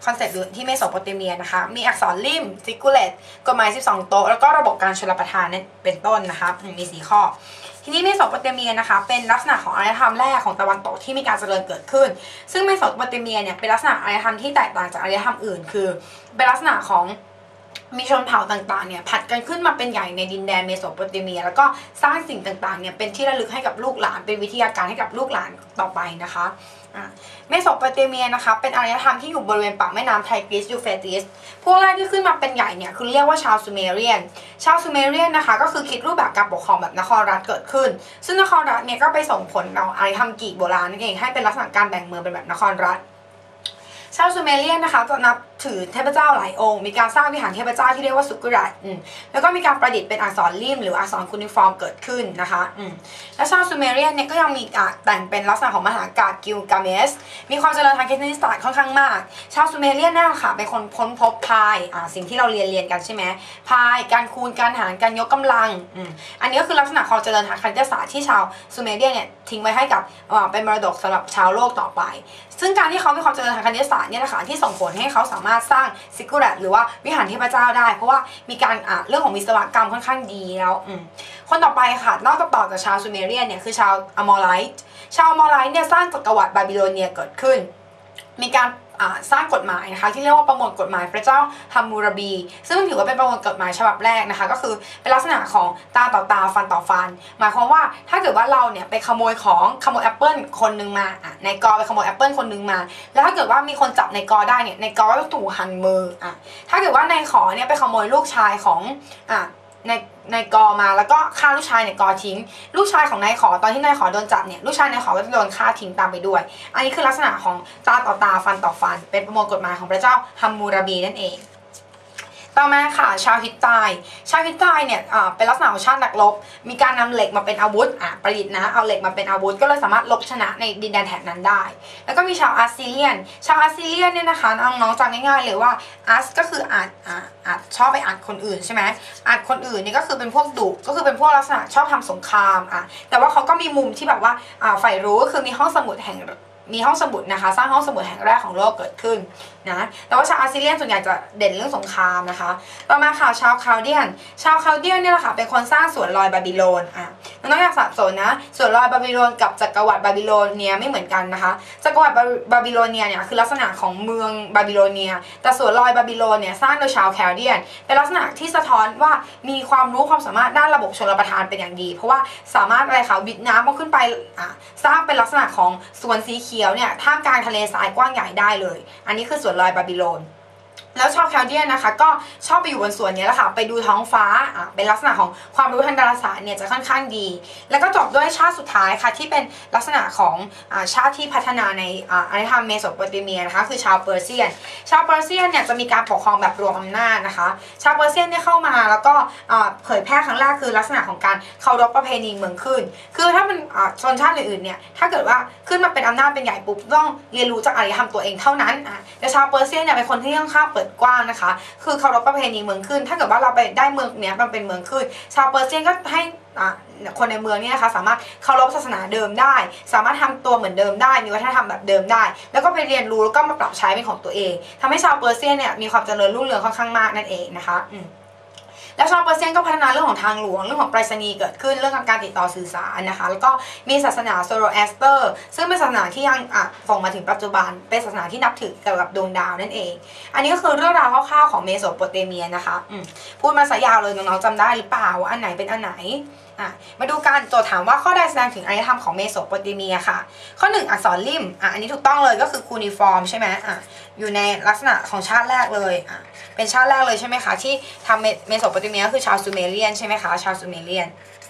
คอนเซ็ปต์ที่เมโสโปเตเมียนะคะมีอักษรริมซิกูเลตกฎหมายสิบสองโต๊ะแล้วก็ระบบการชลประทานนั่นเป็นต้นนะคะมีสี่ข้อทีนี้เมโสโปเตเมียนะคะเป็นลักษณะของอารยธรรมแรกของตะวันตกที่มีการเจริญเกิดขึ้นซึ่งเมโสโปเตเมียเนี่ยเป็นลักษณะอารยธรรมที่แตกต่างจากอารยธรรมอื่นคือเป็นลักษณะของมีชนเผ่าต่างๆเนี่ยผัดกันขึ้นมาเป็นใหญ่ในดินแดนเมโสโปเตเมียแล้วก็สร้างสิ่งต่างๆเนี่ยเป็นที่ระลึกให้กับลูกหลานเป็นวิทยาการให้กับลูกหลานต่อไปนะคะเมโสโปเตเมียนะคะเป็นอารยธรรมที่อยู่บริเวณปากแม่น้ำไทกริสยูเฟรติสพวกแรกที่ขึ้นมาเป็นใหญ่เนี่ยคือเรียกว่าชาวซูเมเรียนชาวซูเมเรียนนะคะก็คือคิดรูปแบบการปกครองแบบนครรัฐเกิดขึ้นซึ่งนครรัฐเนี่ยก็ไปส่งผลต่ออารยธรรมกรีกโบราณนั่นเองให้เป็นลักษณะการแบ่งเมืองเป็นแบบนครรัฐชาวซูเมเรียนนะคะจะนับถือเทพเจ้าหลายองค์มีการสร้างวิหารเทพเจ้าที่เรียกว่าสุกุรัตแล้วก็มีการประดิษฐ์เป็นอักษรริมหรืออักษรคูนิฟอร์มเกิดขึ้นนะคะและชาวซูเมเรียนเนี่ยก็ยังมีการแต่งเป็นลักษณะของมหากาพย์กิลกาเมสมีความเจริญทางคณิตศาสตร์ค่อนข้างมากชาวซูเมเรียนเนี่ยค่ะเป็นคนค้นพบพายสิ่งที่เราเรียนเรียนกันใช่ไหมพายการคูณการหารการยกกำลังอันนี้ก็คือลักษณะความเจริญทางคณิตศาสตร์ที่ชาวซูเมเรียนเนี่ยทิ้งไว้ให้กับเป็นมรดกสำหรับชาวโลกต่อไปซึ่งการที่เขามีความเจริญทางคณิตศาสตร์เนี่ยนะคะที่ส่งผลให้เขาสามารถสร้างซิกกุรัตหรือว่าวิหารเทพเจ้าได้เพราะว่ามีการอ่าเรื่องของวิศวกรรมค่อนข้างดีแล้วคนต่อไปค่ะนอกจากต่อจากชาวซูเมเรียนเนี่ยคือชาวอมอไรต์ชาวอมอไรต์เนี่ยสร้างจักรวรรดิบาบิโลเนียเกิดขึ้นมีการสร้างกฎหมายนะคะที่เรียกว่าประมวลกฎหมายพระเจ้าฮัมมูราบีซึ่งถือว่าเป็นประมวลกฎหมายฉบับแรกนะคะก็คือเป็นลักษณะของตาต่อตาฟันต่อฟันหมายความว่าถ้าเกิดว่าเราเนี่ยไปขโมยของขโมยแอปเปิลคนนึงมาอ่ะในกอไปขโมยแอปเปิลคนนึงมาแล้วถ้าเกิดว่ามีคนจับในกอได้เนี่ยในกอก็ต้องถูกหั่นมืออ่ะถ้าเกิดว่าในขอเนี่ยไปขโมยลูกชายของอ่ะในในกอมาแล้วก็ฆ่าลูกชายในกอทิ้งลูกชายของนายขอตอนที่นายขอโดนจับเนี่ยลูกชายนายขอก็จะโดนฆ่าทิ้งตามไปด้วยอันนี้คือลักษณะของตาต่อตาฟันต่อฟันเป็นประมวลกฎหมายของพระเจ้าฮัมมูราบีนั่นเองต่อมาค่ะชาวฮิตไตชาวฮิตไตเนี่ยเป็นลักษณะของชาตินักรบมีการนำเหล็กมาเป็นอาวุธอ่ะประดิษฐ์นะเอาเหล็กมาเป็นอาวุธก็เลยสามารถลบชนะในดินแดนแถบนั้นได้แล้วก็มีชาวอัสซีเรียนชาวอัสซีเรียนเนี่ยนะคะน้องๆจำง่ายๆเลยว่าอัสก็คืออาจอาจชอบไปอัดคนอื่นใช่ไหมอัดคนอื่นนี่ก็คือเป็นพวกดุก็คือเป็นพวกลักษณะชอบทำสงครามอ่ะแต่ว่าเขาก็มีมุมที่แบบว่าอ่าใฝ่รู้ก็คือมีห้องสมุดแห่งมีห้องสมุดนะคะสร้างห้องสมุดแห่งแรกของโลกเกิดขึ้นนะแต่ว่าชาวอัสซีเรียนส่วนใหญ่จะเด่นเรื่องสงครามนะคะต่อมาค่ะชาวคาลเดียนชาวคาลเดียนเนี่ยแหละค่ะเป็นคนสร้างสวนลอยบาบิโลนอ่ะน้องๆอยากสับสนนะสวนลอยบาบิโลนกับจักรวรรดิบาบิโลเนียไม่เหมือนกันนะคะจักรวรรดิบาบิโลเนียเนี่ยคือลักษณะของเมืองบาบิโลเนียแต่สวนลอยบาบิโลนเนี่ยสร้างโดยชาวคาลเดียนเป็นลักษณะที่สะท้อนว่ามีความรู้ความสามารถด้านระบบชลประทานเป็นอย่างดีเพราะว่าสามารถอะไรคะวิดน้ำมาขึ้นไปอ่ะสร้างเป็นลักษณะของสวนสีเขียวเนี่ยท่ามกลางทะเลทรายกว้างใหญ่ได้เลยอันนี้คือสวนลอยบาบิโลนแล้วชาวแคลเดียนนะคะก็ชอบไปอยู่บนสวนนี้แหละค่ะไปดูท้องฟ้าอ่ะเป็นลักษณะของความรู้ทางดาราศาสตร์เนี่ยจะค่อนข้างดีแล้วก็จบด้วยชาติสุดท้ายค่ะที่เป็นลักษณะของอ่าชาติที่พัฒนาในอ่าอารยธรรมเมโสโปเตเมียนะคะคือชาวเปอร์เซียนชาวเปอร์เซียนเนี่ยจะมีการปกครองแบบรวมอำนาจนะคะชาวเปอร์เซียนเนี่ยเข้ามาแล้วก็อ่าเผยแพร่ครั้งแรกคือลักษณะของการเคารพประเพณีเมืองขึ้นคือถ้ามันอ่าชนชาติอื่นๆเนี่ยถ้าเกิดว่าขึ้นมาเป็นอำนาจเป็นใหญ่ปุ๊บต้องเรียนรู้จากอารยธรรมตัวเองเท่านั้นอ่ะแต่ชาวเปอร์เซียนเนี่ยเป็นคนที่ค่อนข้างเปิดกว้างนะคะคือเคารพประเพณีเมืองขึ้นถ้าเกิดว่าเราไปได้เมืองเนี้ยมันเป็นเมืองขึ้นชาวเปอร์เซียนก็ให้คนในเมืองนี้นะคะสามารถเคารพศาสนาเดิมได้สามารถทำตัวเหมือนเดิมได้มีวัฒนธรรมแบบเดิมได้แล้วก็ไปเรียนรู้แล้วก็มาปรับใช้เป็นของตัวเองทำให้ชาวเปอร์เซียนเนี่ยมีความเจริญรุ่งเรืองค่อนข้างมากนั่นเองนะคะแล้วชาวเปอร์เซียนก็พัฒนาเรื่องของทางหลวงเรื่องของไปรษณีย์เกิดขึ้นเรื่องการติดต่อสื่อสารนะคะแล้วก็มีศาสนาโซโรแอสเตอร์ซึ่งเป็นศาสนาที่ยังส่งมาถึงปัจจุบันเป็นศาสนาที่นับถือเกี่ยวกับดวงดาวนั่นเองอันนี้ก็คือเรื่องราวคร่าวๆของเมโสโปเตเมียนะคะพูดมาซะยาวเลยน้องๆจำได้หรือเปล่าว่าอันไหนเป็นอันไหนมาดูการโจทย์ถามว่าข้อใดแสดงถึงอารยธรรมของเมโสโปเตเมียค่ะข้อหนึ่งอักษรริมอ่ะอันนี้ถูกต้องเลยก็คือคูนิฟอร์มใช่ไหมอ่ะอยู่ในลักษณะของชาติแรกเลยอ่ะเป็นชาติแรกเลยใช่ไหมคะที่ทำเมโสโปเตเมียก็คือชาวซูเมเรียนใช่ไหมคะชาวซูเมเรียน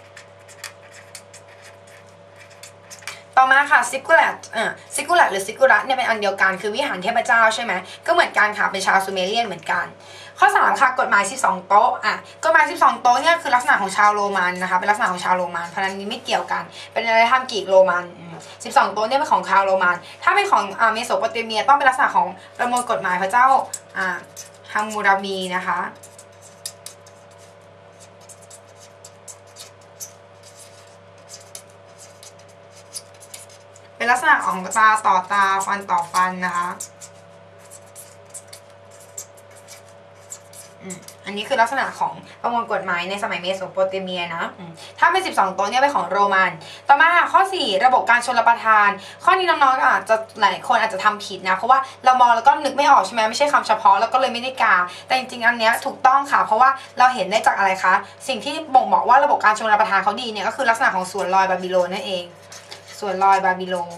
ต่อมาค่ะซิกูลัตอ่ะซิกูลัตหรือซิกูรัตเนี่ยเป็นอันเดียวกันคือวิหารเทพเจ้าใช่ไหมก็เหมือนกันค่ะเป็นชาวซูเมเรียนเหมือนกันข้อสามค่ะกฎหมายสิบสองโต๊ะอ่ะกฎหมายสิบสองโต๊ะเนี่ยคือลักษณะของชาวโรมันนะคะเป็นลักษณะของชาวโรมันเพราะนั้นนี้ไม่เกี่ยวกันเป็นอารยธรรมกรีกโรมันสิบสองโต๊ะเนี่ยเป็นของชาวโรมันถ้าเป็นของอ่าเมโสโปเตเมียต้องเป็นลักษณะของประมวลกฎหมายพระเจ้าอ่าฮัมมูราบีนะคะเป็นลักษณะของตาต่อตาฟันต่อฟันนะคะอันนี้คือลักษณะของประมวลกฎหมายในสมัยเมโสโปเตเมียนะถ้าเป็นสิบสองโต๊ะเนี่ยเป็นของโรมันต่อมาข้อสี่ระบบการชลประทานข้อนี้น้องๆอาจจะหลายคนอาจจะทำผิดนะเพราะว่าเรามองแล้วก็นึกไม่ออกใช่ไหมไม่ใช่คำเฉพาะแล้วก็เลยไม่ได้กาแต่จริงๆอันเนี้ยถูกต้องค่ะเพราะว่าเราเห็นได้จากอะไรคะสิ่งที่บ่งบอกว่าระบบการชลประทานเขาดีเนี่ยก็คือลักษณะของสวนลอยบาบิโลนนั่นเองสวนลอยบาบิโลน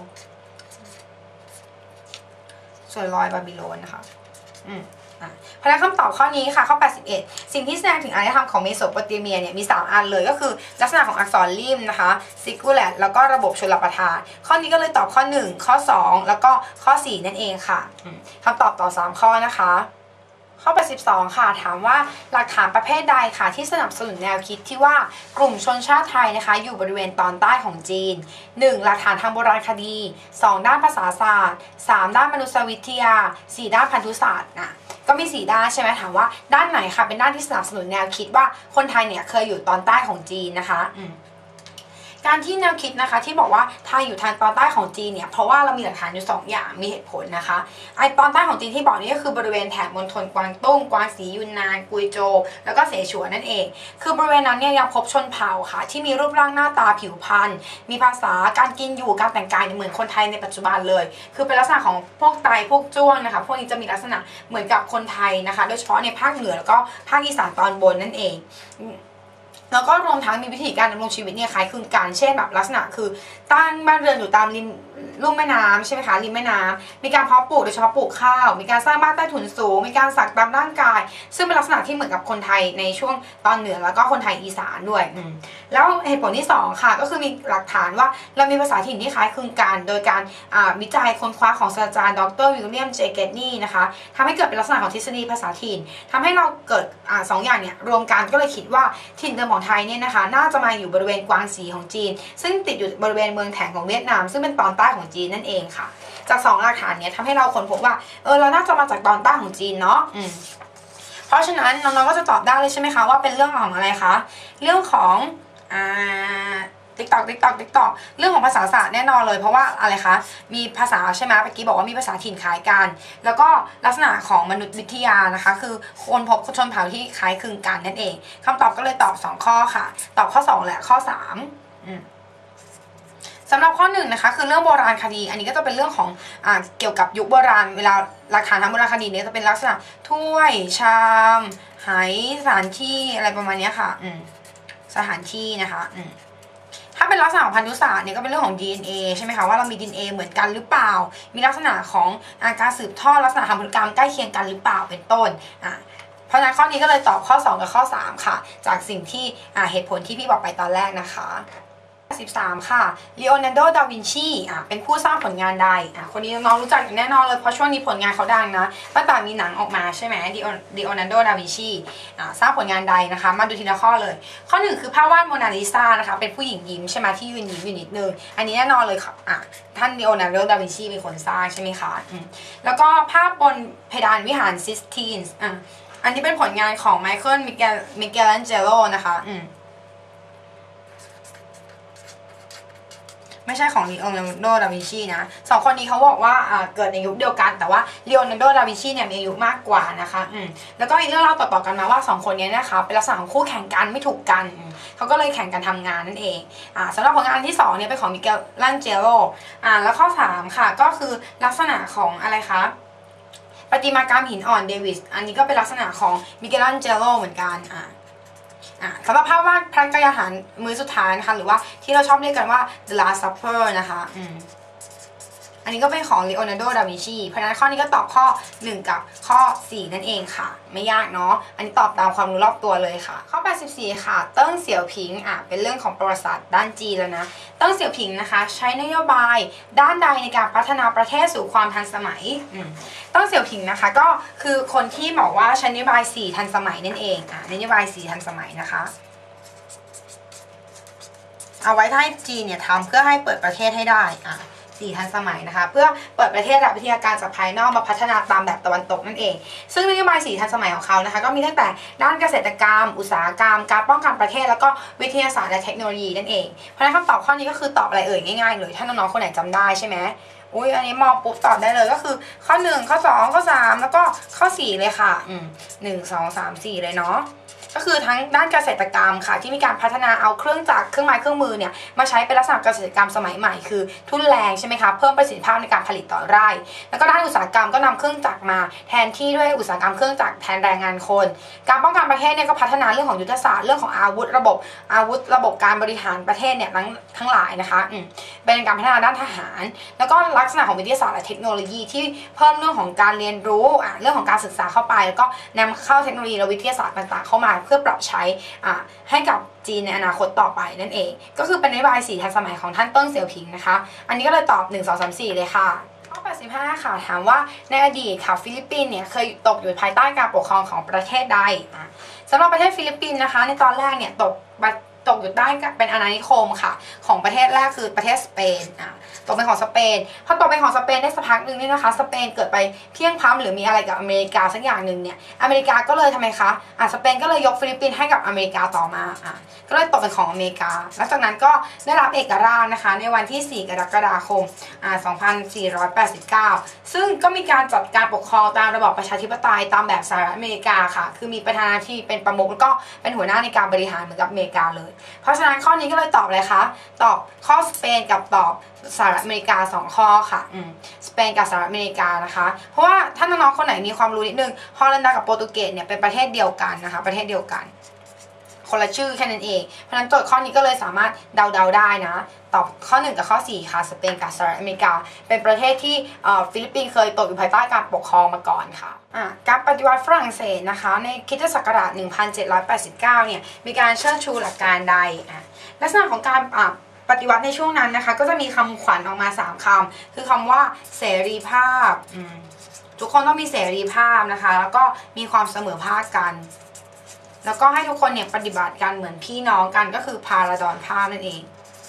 สวนลอยบาบิโลนนะคะอืมเพราะฉะนั้นคำตอบข้อนี้ค่ะข้อแปดสิบเอ็ดสิ่งที่แสดงถึงอารยธรรมของเมโสโปเตเมียเนี่ยมีสามอันเลยก็คือลักษณะของอักษรริมนะคะซิกูแลตแล้วก็ระบบชลประทานข้อนี้ก็เลยตอบข้อหนึ่งข้อสองแล้วก็ข้อสี่นั่นเองค่ะคำตอบต่อสามข้อนะคะข้อแปดสิบสองค่ะถามว่าหลักฐานประเภทใดค่ะที่สนับสนุนแนวคิดที่ว่ากลุ่มชนชาติไทยนะคะอยู่บริเวณตอนใต้ของจีน หนึ่ง หลักฐานทางโบราณคดี สอง ด้านภาษาศาสตร์ สาม ด้านมนุษยวิทยา สี่ ด้านพันธุศาสตร์นะก็มีสี่ด้านใช่ไหมถามว่าด้านไหนค่ะเป็นด้านที่สนับสนุนแนวคิดว่าคนไทยเนี่ยเคยอยู่ตอนใต้ของจีนนะคะอืมการที่แนวคิดนะคะที่บอกว่าไทยอยู่ทางตอนใต้ของจีนเนี่ยเพราะว่าเรามีหลักฐานอยู่สองอย่างมีเหตุผลนะคะไอตอนใต้ของจีนที่บอกนี่ก็คือบริเวณแถบมณฑลกวางตุ้งกวางสียุนนานกุยโจวแล้วก็เสฉวนนั่นเองคือบริเวณนั้นเนี่ยยังพบชนเผ่าค่ะที่มีรูปร่างหน้าตาผิวพรรณมีภาษาการกินอยู่การแต่งกายเหมือนคนไทยในปัจจุบันเลยคือเป็นลักษณะของพวกไตพวกจ้วงนะคะพวกนี้จะมีลักษณะเหมือนกับคนไทยนะคะโดยเฉพาะในภาคเหนือแล้วก็ภาคอีสานตอนบนนั่นเองแล้วก็รวมทั้งมีวิธีการดำรงชีวิตเนี่ยคล้ายคลึงกันเช่นแบบลักษณะคือตั้งบ้านเรือนอยู่ตามริมลุ่มแม่น้ำใช่ไหมคะริมแม่น้ำมีการเพาะปลูกโดยเฉพาะปลูกข้าวมีการสร้างบ้านใต้ถุนสูงมีการสักตามร่างกายซึ่งเป็นลักษณะที่เหมือนกับคนไทยในช่วงตอนเหนือแล้วก็คนไทยอีสานด้วยแล้วเหตุผลที่สองค่ะก็คือมีหลักฐานว่าเรามีภาษาถิ่นที่คล้ายคลึงกันโดยการวิจัยค้นคว้าของศาสตราจารย์ดรวิลเลียมเจเกตนี่นะคะทำให้เกิดเป็นลักษณะของทฤษฎีภาษาถิ่นทำให้เราเกิดอ่าสองอย่างเนี่ยรวมกันก็เลยคิดว่าถิ่นเดิมของไทยเนี่ยนะคะน่าจะมาอยู่บริเวณกวางสีของจีนซึ่งติดอยู่บริเวณเมืองแถงของเวียดนามซึ่งเป็นตอนใต้ของจีนนั่นเองค่ะจากสองหลักฐานเนี้ยทำให้เราค้นพบว่าเออเราน่าจะมาจากตอนใต้ของจีนเนาะอืมเพราะฉะนั้นน้องๆก็จะตอบได้เลยใช่ไหมคะว่าเป็นเรื่องของอะไรคะเรื่องของอ่าติ๊กตอกติ๊กตอกติ๊กตอกเรื่องของภาษาศาสตร์แน่นอนเลยเพราะว่าอะไรคะมีภาษาใช่ไหมเมื่อกี้บอกว่ามีภาษาถิ่นคล้ายกันแล้วก็ลักษณะของมนุษยวิทยานะคะคือคนพบชนเผ่าที่คล้ายคลึงกันนั่นเองคำตอบก็เลยตอบสองข้อค่ะตอบข้อสองและข้อสามอืมสำหรับข้อหนึ่งนะคะคือเรื่องโบราณคดีอันนี้ก็จะเป็นเรื่องของอ่าเกี่ยวกับยุคโบราณเวลาหลักฐานทางโบราณคดีเนี่ยจะเป็นลักษณะถ้วยชามไหสถานที่อะไรประมาณนี้ค่ะอืมสถานที่นะคะอืมถ้าเป็นลักษณะของพันธุศาสตร์เนี่ยก็เป็นเรื่องของ ดี เอ็น เอ ใช่ไหมคะว่าเรามี ดี เอ็น เอ เหมือนกันหรือเปล่ามีลักษณะของอาการสืบทอดลักษณะทางพันธุกรรมใกล้เคียงกันหรือเปล่าเป็นต้นอ่าเพราะฉะนั้นข้อนี้ก็เลยตอบข้อสองกับข้อสามค่ะจากสิ่งที่อ่าเหตุผลที่พี่บอกไปตอนแรกนะคะสิบสามค่ะลีโอนาร์โด ดาวินชีอ่ะเป็นผู้สร้างผลงานใดอ่ะคนนี้น้องรู้จักแน่นอนเลยเพราะช่วงนี้ผลงานเขาดังนะตั้งแต่มีหนังออกมาใช่ไหมลีโอลีโอนาร์โด ดาวินชีอ่ะสร้างผลงานใดนะคะมาดูทีละข้อเลยข้อหนึ่งคือภาพวาดโมนาลิซานะคะเป็นผู้หญิงยิ้มใช่ไหมที่ยืนยิ้มอยู่นิดนึงอันนี้แน่นอนเลยค่ะอ่ะท่านลีโอนาร์โด ดาวินชีเป็นคนสร้างใช่ไหมคะอืมแล้วก็ภาพบนเพดานวิหารซิสตีนอ่ะอันนี้เป็นผลงานของไมเคิลมิเกลมิเกลันเจโลนะคะอืมไม่ใช่ของลีโอนาร์โด ดาวินชีนะสองคนนี้เขาบอกว่าเกิดในยุคเดียวกันแต่ว่าลีโอนาร์โด ดาวินชีเนี่ยมีอายุมากกว่านะคะอืมแล้วก็มีเรื่องเล่าต่อๆกันมาว่าสองคนนี้นะคะเป็นลักษณะของคู่แข่งกันไม่ถูกกันเขาก็เลยแข่งกันทำงานนั่นเองอ่าสำหรับผลงานที่สองเนี่ยเป็นของมิเกลันเจโลอ่าแล้วข้อสามค่ะก็คือลักษณะของอะไรคะประติมากรรมหินอ่อนเดวิสอันนี้ก็เป็นลักษณะของมิเกลันเจโลเหมือนกันอ่าสำหรับภาพวาดพระกายอาหารมื้อสุดท้ายนะคะหรือว่าที่เราชอบเรียกกันว่า The Last Supper นะคะอืมอันนี้ก็เป็นของลีโอนาร์โด ดาวินชีเพราะฉะนั้นข้อนี้ก็ตอบข้อหนึ่งกับข้อสี่นั่นเองค่ะไม่ยากเนาะอันนี้ตอบตามความรู้รอบตัวเลยค่ะข้อแปดสิบสี่ค่ะเติ้งเสี่ยวผิงอ่ะเป็นเรื่องของประวัติศาสตร์ด้านจีนแล้วนะเติ้งเสี่ยวผิงนะคะใช้นโยบายด้านใดในการพัฒนาประเทศสู่ความทันสมัยอืมเติ้งเสี่ยวผิงนะคะก็คือคนที่บอกว่าใช้นโยบายสี่ทันสมัยนั่นเองอ่ะนโยบายสี่ทันสมัยนะคะเอาไว้ให้จีนเนี่ยทำเพื่อให้เปิดประเทศให้ได้อ่ะสี่ทันสมัยนะคะเพื่อเปิดประเทศรับวิทยาการจากภายนอกมาพัฒนาตามแบบตะวันตกนั่นเองซึ่งนโยบายสี่ทันสมัยของเขานะคะก็มีตั้งแต่ด้านเกษตรกรรมอุตสาหกรรมการป้องกันประเทศแล้วก็วิทยาศาสตร์และเทคโนโลยีนั่นเองเพราะฉะนั้นคำตอบข้อนี้ก็คือตอบอะไรเอ่ยง่ายๆเลยถ้าน้องๆคนไหนจำได้ใช่ไหมอุ้ยอันนี้มองปุ๊บตอบได้เลยก็คือข้อหนึ่งข้อสองข้อสามแล้วก็ข้อสี่เลยค่ะอืมหนึ่งสองสามสี่เลยเนาะก็คือทั้งด้านเกษตรกรรมค่ะที่มีการพัฒนาเอาเครื่องจักรเครื่องไม้เครื่องมือเนี่ยมาใช้เป็นลักษณะเกษตรกรรมสมัยใหม่คือทุ่นแรงใช่ไหมคะเพิ่มประสิทธิภาพในการผลิตต่อไร่แล้วก็ด้านอุตสาหกรรมก็นำเครื่องจักรมาแทนที่ด้วยอุตสาหกรรมเครื่องจักรแทนแรงงานคนการป้องกันประเทศเนี่ยก็พัฒนาเรื่องของยุทธศาสตร์เรื่องของอาวุธระบบอาวุธระบบการบริหารประเทศเนี่ยทั้งทั้งหลายนะคะอืมเป็นการพัฒนาด้านทหารแล้วก็ลักษณะของวิทยาศาสตร์และเทคโนโลยีที่เพิ่มเรื่องของการเรียนรู้อ่ะเรื่องของการศึกษาเข้าไปแล้วก็นำเข้าเทคโนโลยีและวิทยาศาสตร์ต่างๆเข้ามาเพื่อปรับใช้ให้กับจีนในอนาคตต่อไปนั่นเองก็คือเป็นนโยบายสี่ทันสมัยของท่านเติ้งเสี่ยวผิงนะคะอันนี้ก็เลยตอบหนึ่ง สอง สาม สี่เลยค่ะข้อแปดสิบห้าค่ะถามว่าในอดีตค่ะฟิลิปปินส์เนี่ยเคยตกอยู่ภายใต้การปกครองของประเทศใดสำหรับประเทศฟิลิปปินส์นะคะในตอนแรกเนี่ยตกตกอยู่ใต้เป็นอาณานิคมค่ะของประเทศแรกคือประเทศสเปนอ่ะตกเป็นของสเปนพอตกเป็นของสเปนได้สักพักหนึ่งนี่นะคะสเปนเกิดไปเพียงพล้ำหรือมีอะไรกับอเมริกาสักอย่างหนึ่งเนี่ยอเมริกาก็เลยทำไมคะอ่ะสเปนก็เลยยกฟิลิปปินส์ให้กับอเมริกาต่อมาอ่ะก็เลยตกเป็นของอเมริกาหลังจากนั้นก็ได้รับเอกราชนะคะในวันที่สี่กรกฎาคมอ่าสองพันสี่ร้อยแปดสิบเก้าซึ่งก็มีการจัดการปกครองตามระบอบประชาธิปไตยตามแบบสหรัฐอเมริกาค่ะคือมีประธานาธิบดีเป็นประมุขแล้วก็เป็นหัวหน้าในการบริหารเหมือนกับอเมริกาเลยเพราะฉะนั้นข้อนี้ก็เลยตอบเลยค่ะตอบข้อสเปนกับตอบสหรัฐอเมริกาสองข้อค่ะอืมสเปนกับสหรัฐอเมริกานะคะเพราะว่าถ้าน้องๆคนไหนมีความรู้นิดนึงฮอลันดากับโปรตุเกสเนี่ยเป็นประเทศเดียวกันนะคะประเทศเดียวกันคนละชื่อแค่นั้นเองเพราะฉะนั้นโจทย์ข้อนี้ก็เลยสามารถเดาๆได้นะตอบข้อหนึ่งกับข้อสี่ค่ะสเปนกับสหรัฐอเมริกาเป็นประเทศที่ฟิลิปปินส์เคยตกอยู่ภายใต้การปกครองมาก่อนค่ะการปฏิวัติฝรั่งเศสนะคะในคริสตศักราชหนึ่งพันเจ็ดร้อยแปดสิบเก้าเนี่ยมีการเชิดชูหลักการใดลักษณะของการปฏิวัติในช่วงนั้นนะคะก็จะมีคำขวัญออกมาสามคำคือคำว่าเสรีภาพทุกคนต้องมีเสรีภาพนะคะแล้วก็มีความเสมอภาคกันแล้วก็ให้ทุกคนเนี่ยปฏิบัติกันเหมือนพี่น้องกันก็คือพาราดอนภาพนั่นเอง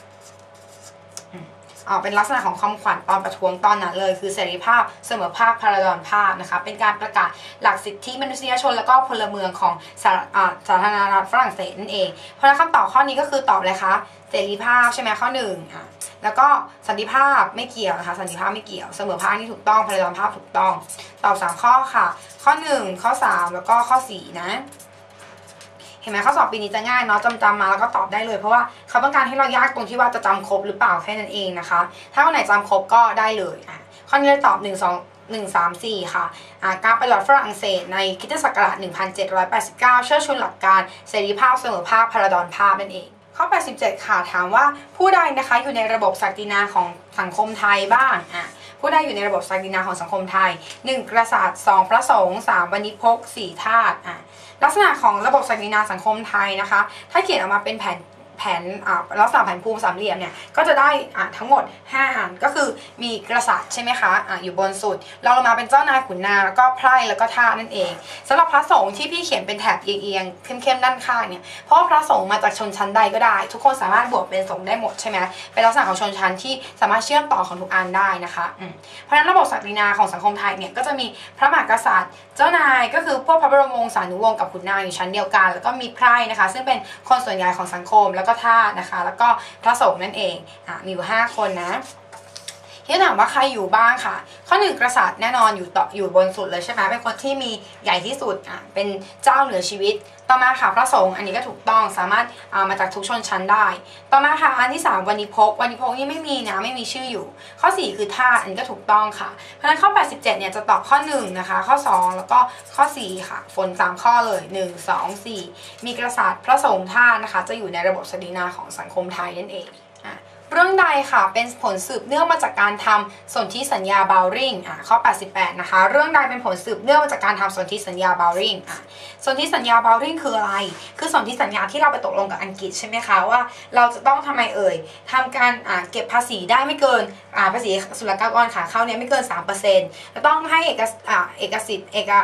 อ๋อเป็นลักษณะของคำขวัญตอนประท้วงตอนนั้นเลยคือเสรีภาพเสมอภาคพาราดอนภาพนะคะเป็นการประกาศหลักสิทธิมนุษยชนแล้วก็พลเมืองของสาธารณรัฐฝรั่งเศสนั่นเองเพราะฉะนั้นคำตอบข้อนี้ก็คือตอบเลยคะเสรีภาพใช่ไหมข้อหนึ่งอ่ะแล้วก็สันติภาพไม่เกี่ยวนะคะสันติภาพไม่เกี่ยวเสมอภาคนี่ถูกต้องพาราดอนภาพถูกต้องตอบสามข้อค่ะข้อหนึ่งข้อสามแล้วก็ข้อสี่นะเห็นไหมข้อสอบปีนี้จะง่ายเนาะจำจำมาแล้วก็ตอบได้เลยเพราะว่าเขาต้องการให้เรายากตรงที่ว่าจะจำครบหรือเปล่าแค่นั้นเองนะคะถ้าวันไหนจำครบก็ได้เลยอ่ะข้อนี้เลยตอบหนึ่ง สอง หนึ่ง สาม สี่ค่ะอ่าการปฏิวัติฝรั่งเศสในคริสตศักราชหนึ่งพันเจ็ดร้อยแปดสิบเก้าเชิดชูหลักการเสรีภาพเสมอภาคพาราดอนภาพนั่นเองข้อแปดสิบเจ็ดค่ะถามว่าผู้ใดนะคะอยู่ในระบบศักดินาของสังคมไทยบ้างอ่ะผู้ใดอยู่ในระบบศักดินาของสังคมไทยหนึ่งกษัตริย์สองพระสงฆ์สามวณิพกสี่ทาสอ่ะลักษณะของระบบศักดินาสังคมไทยนะคะถ้าเขียนออกมาเป็นแผนแผนลักษณะแผนภูมิสามเหลี่ยมเนี่ยก็จะได้ทั้งหมดห้าอันก็คือมีกษัตริย์ใช่ไหมคะออยู่บนสุดเราลงมาเป็นเจ้านายขุนนางแล้วก็ไพร่แล้วก็ทาสนั่นเองสำหรับพระสงฆ์ที่พี่เขียนเป็นแถบเอียงๆเข้มๆด้านข้างเนี่ยเพราะพระสงฆ์มาจากชนชั้นใดก็ได้ทุกคนสามารถบวชเป็นสงฆ์ได้หมดใช่ไหมเป็นลักษณะของชนชั้นที่สามารถเชื่อมต่อของทุกอันได้นะคะเพราะฉะนั้นระบบศักดินาของสังคมไทยเนี่ยก็จะมีพระมหากษัตริย์เจ้านายก็คือพวกพระบรมวงศานุวงศ์กับขุนนางอยู่ชั้นเดียวกันแล้วก็มีไพร่นะคะซึ่งเป็นคนส่วนใหญ่ของสังคมแล้วก็ทาสนะคะแล้วก็พระสงฆ์นั่นเองอ่ะมีอยู่ห้าคนนะที่ถามว่าใครอยู่บ้างค่ะข้อหนึ่งกษัตริย์แน่นอนอยู่ต่ออยู่บนสุดเลยใช่ไหมเป็นคนที่มีใหญ่ที่สุดอ่ะเป็นเจ้าเหนือชีวิตต่อมาค่ะพระสงฆ์อันนี้ก็ถูกต้องสามารถเอามาจากทุกชนชั้นได้ต่อมาค่ะอันที่สามวณิพกวณิพกนี่ไม่มีนะไม่มีชื่ออยู่ข้อสี่คือทาสอันนี้ก็ถูกต้องค่ะเพราะฉะนั้นข้อแปดสิบเจ็ดเนี่ยจะตอบข้อหนึ่งนะคะข้อสองแล้วก็ข้อสี่ค่ะฝนสามข้อเลยหนึ่ง สอง สี่มีกษัตริย์พระสงฆ์ทาสนะคะจะอยู่ในระบบศักดินาของสังคมไทยนั่นเองเรื่องใดค่ะเป็นผลสืบเนื่องมาจากการทำสนธิสัญญาบาวริงอ่ะข้อแปดสิบแปดนะคะเรื่องใดเป็นผลสืบเนื่องมาจากการทำสนธิสัญญาบาวริงอ่ะสนธิสัญญาบาวริงคืออะไรคือสนธิสัญญาที่เราไปตกลงกับอังกฤษใช่ไหมคะว่าเราจะต้องทำไมเอ่ยทำการอ่าเก็บภาษีได้ไม่เกินอ่าภาษีศุลกากรขาเข้าเนี่ยไม่เกิน สามเปอร์เซ็นต์ จะต้องให้เอกอ่าเอกสิทธิ์เอก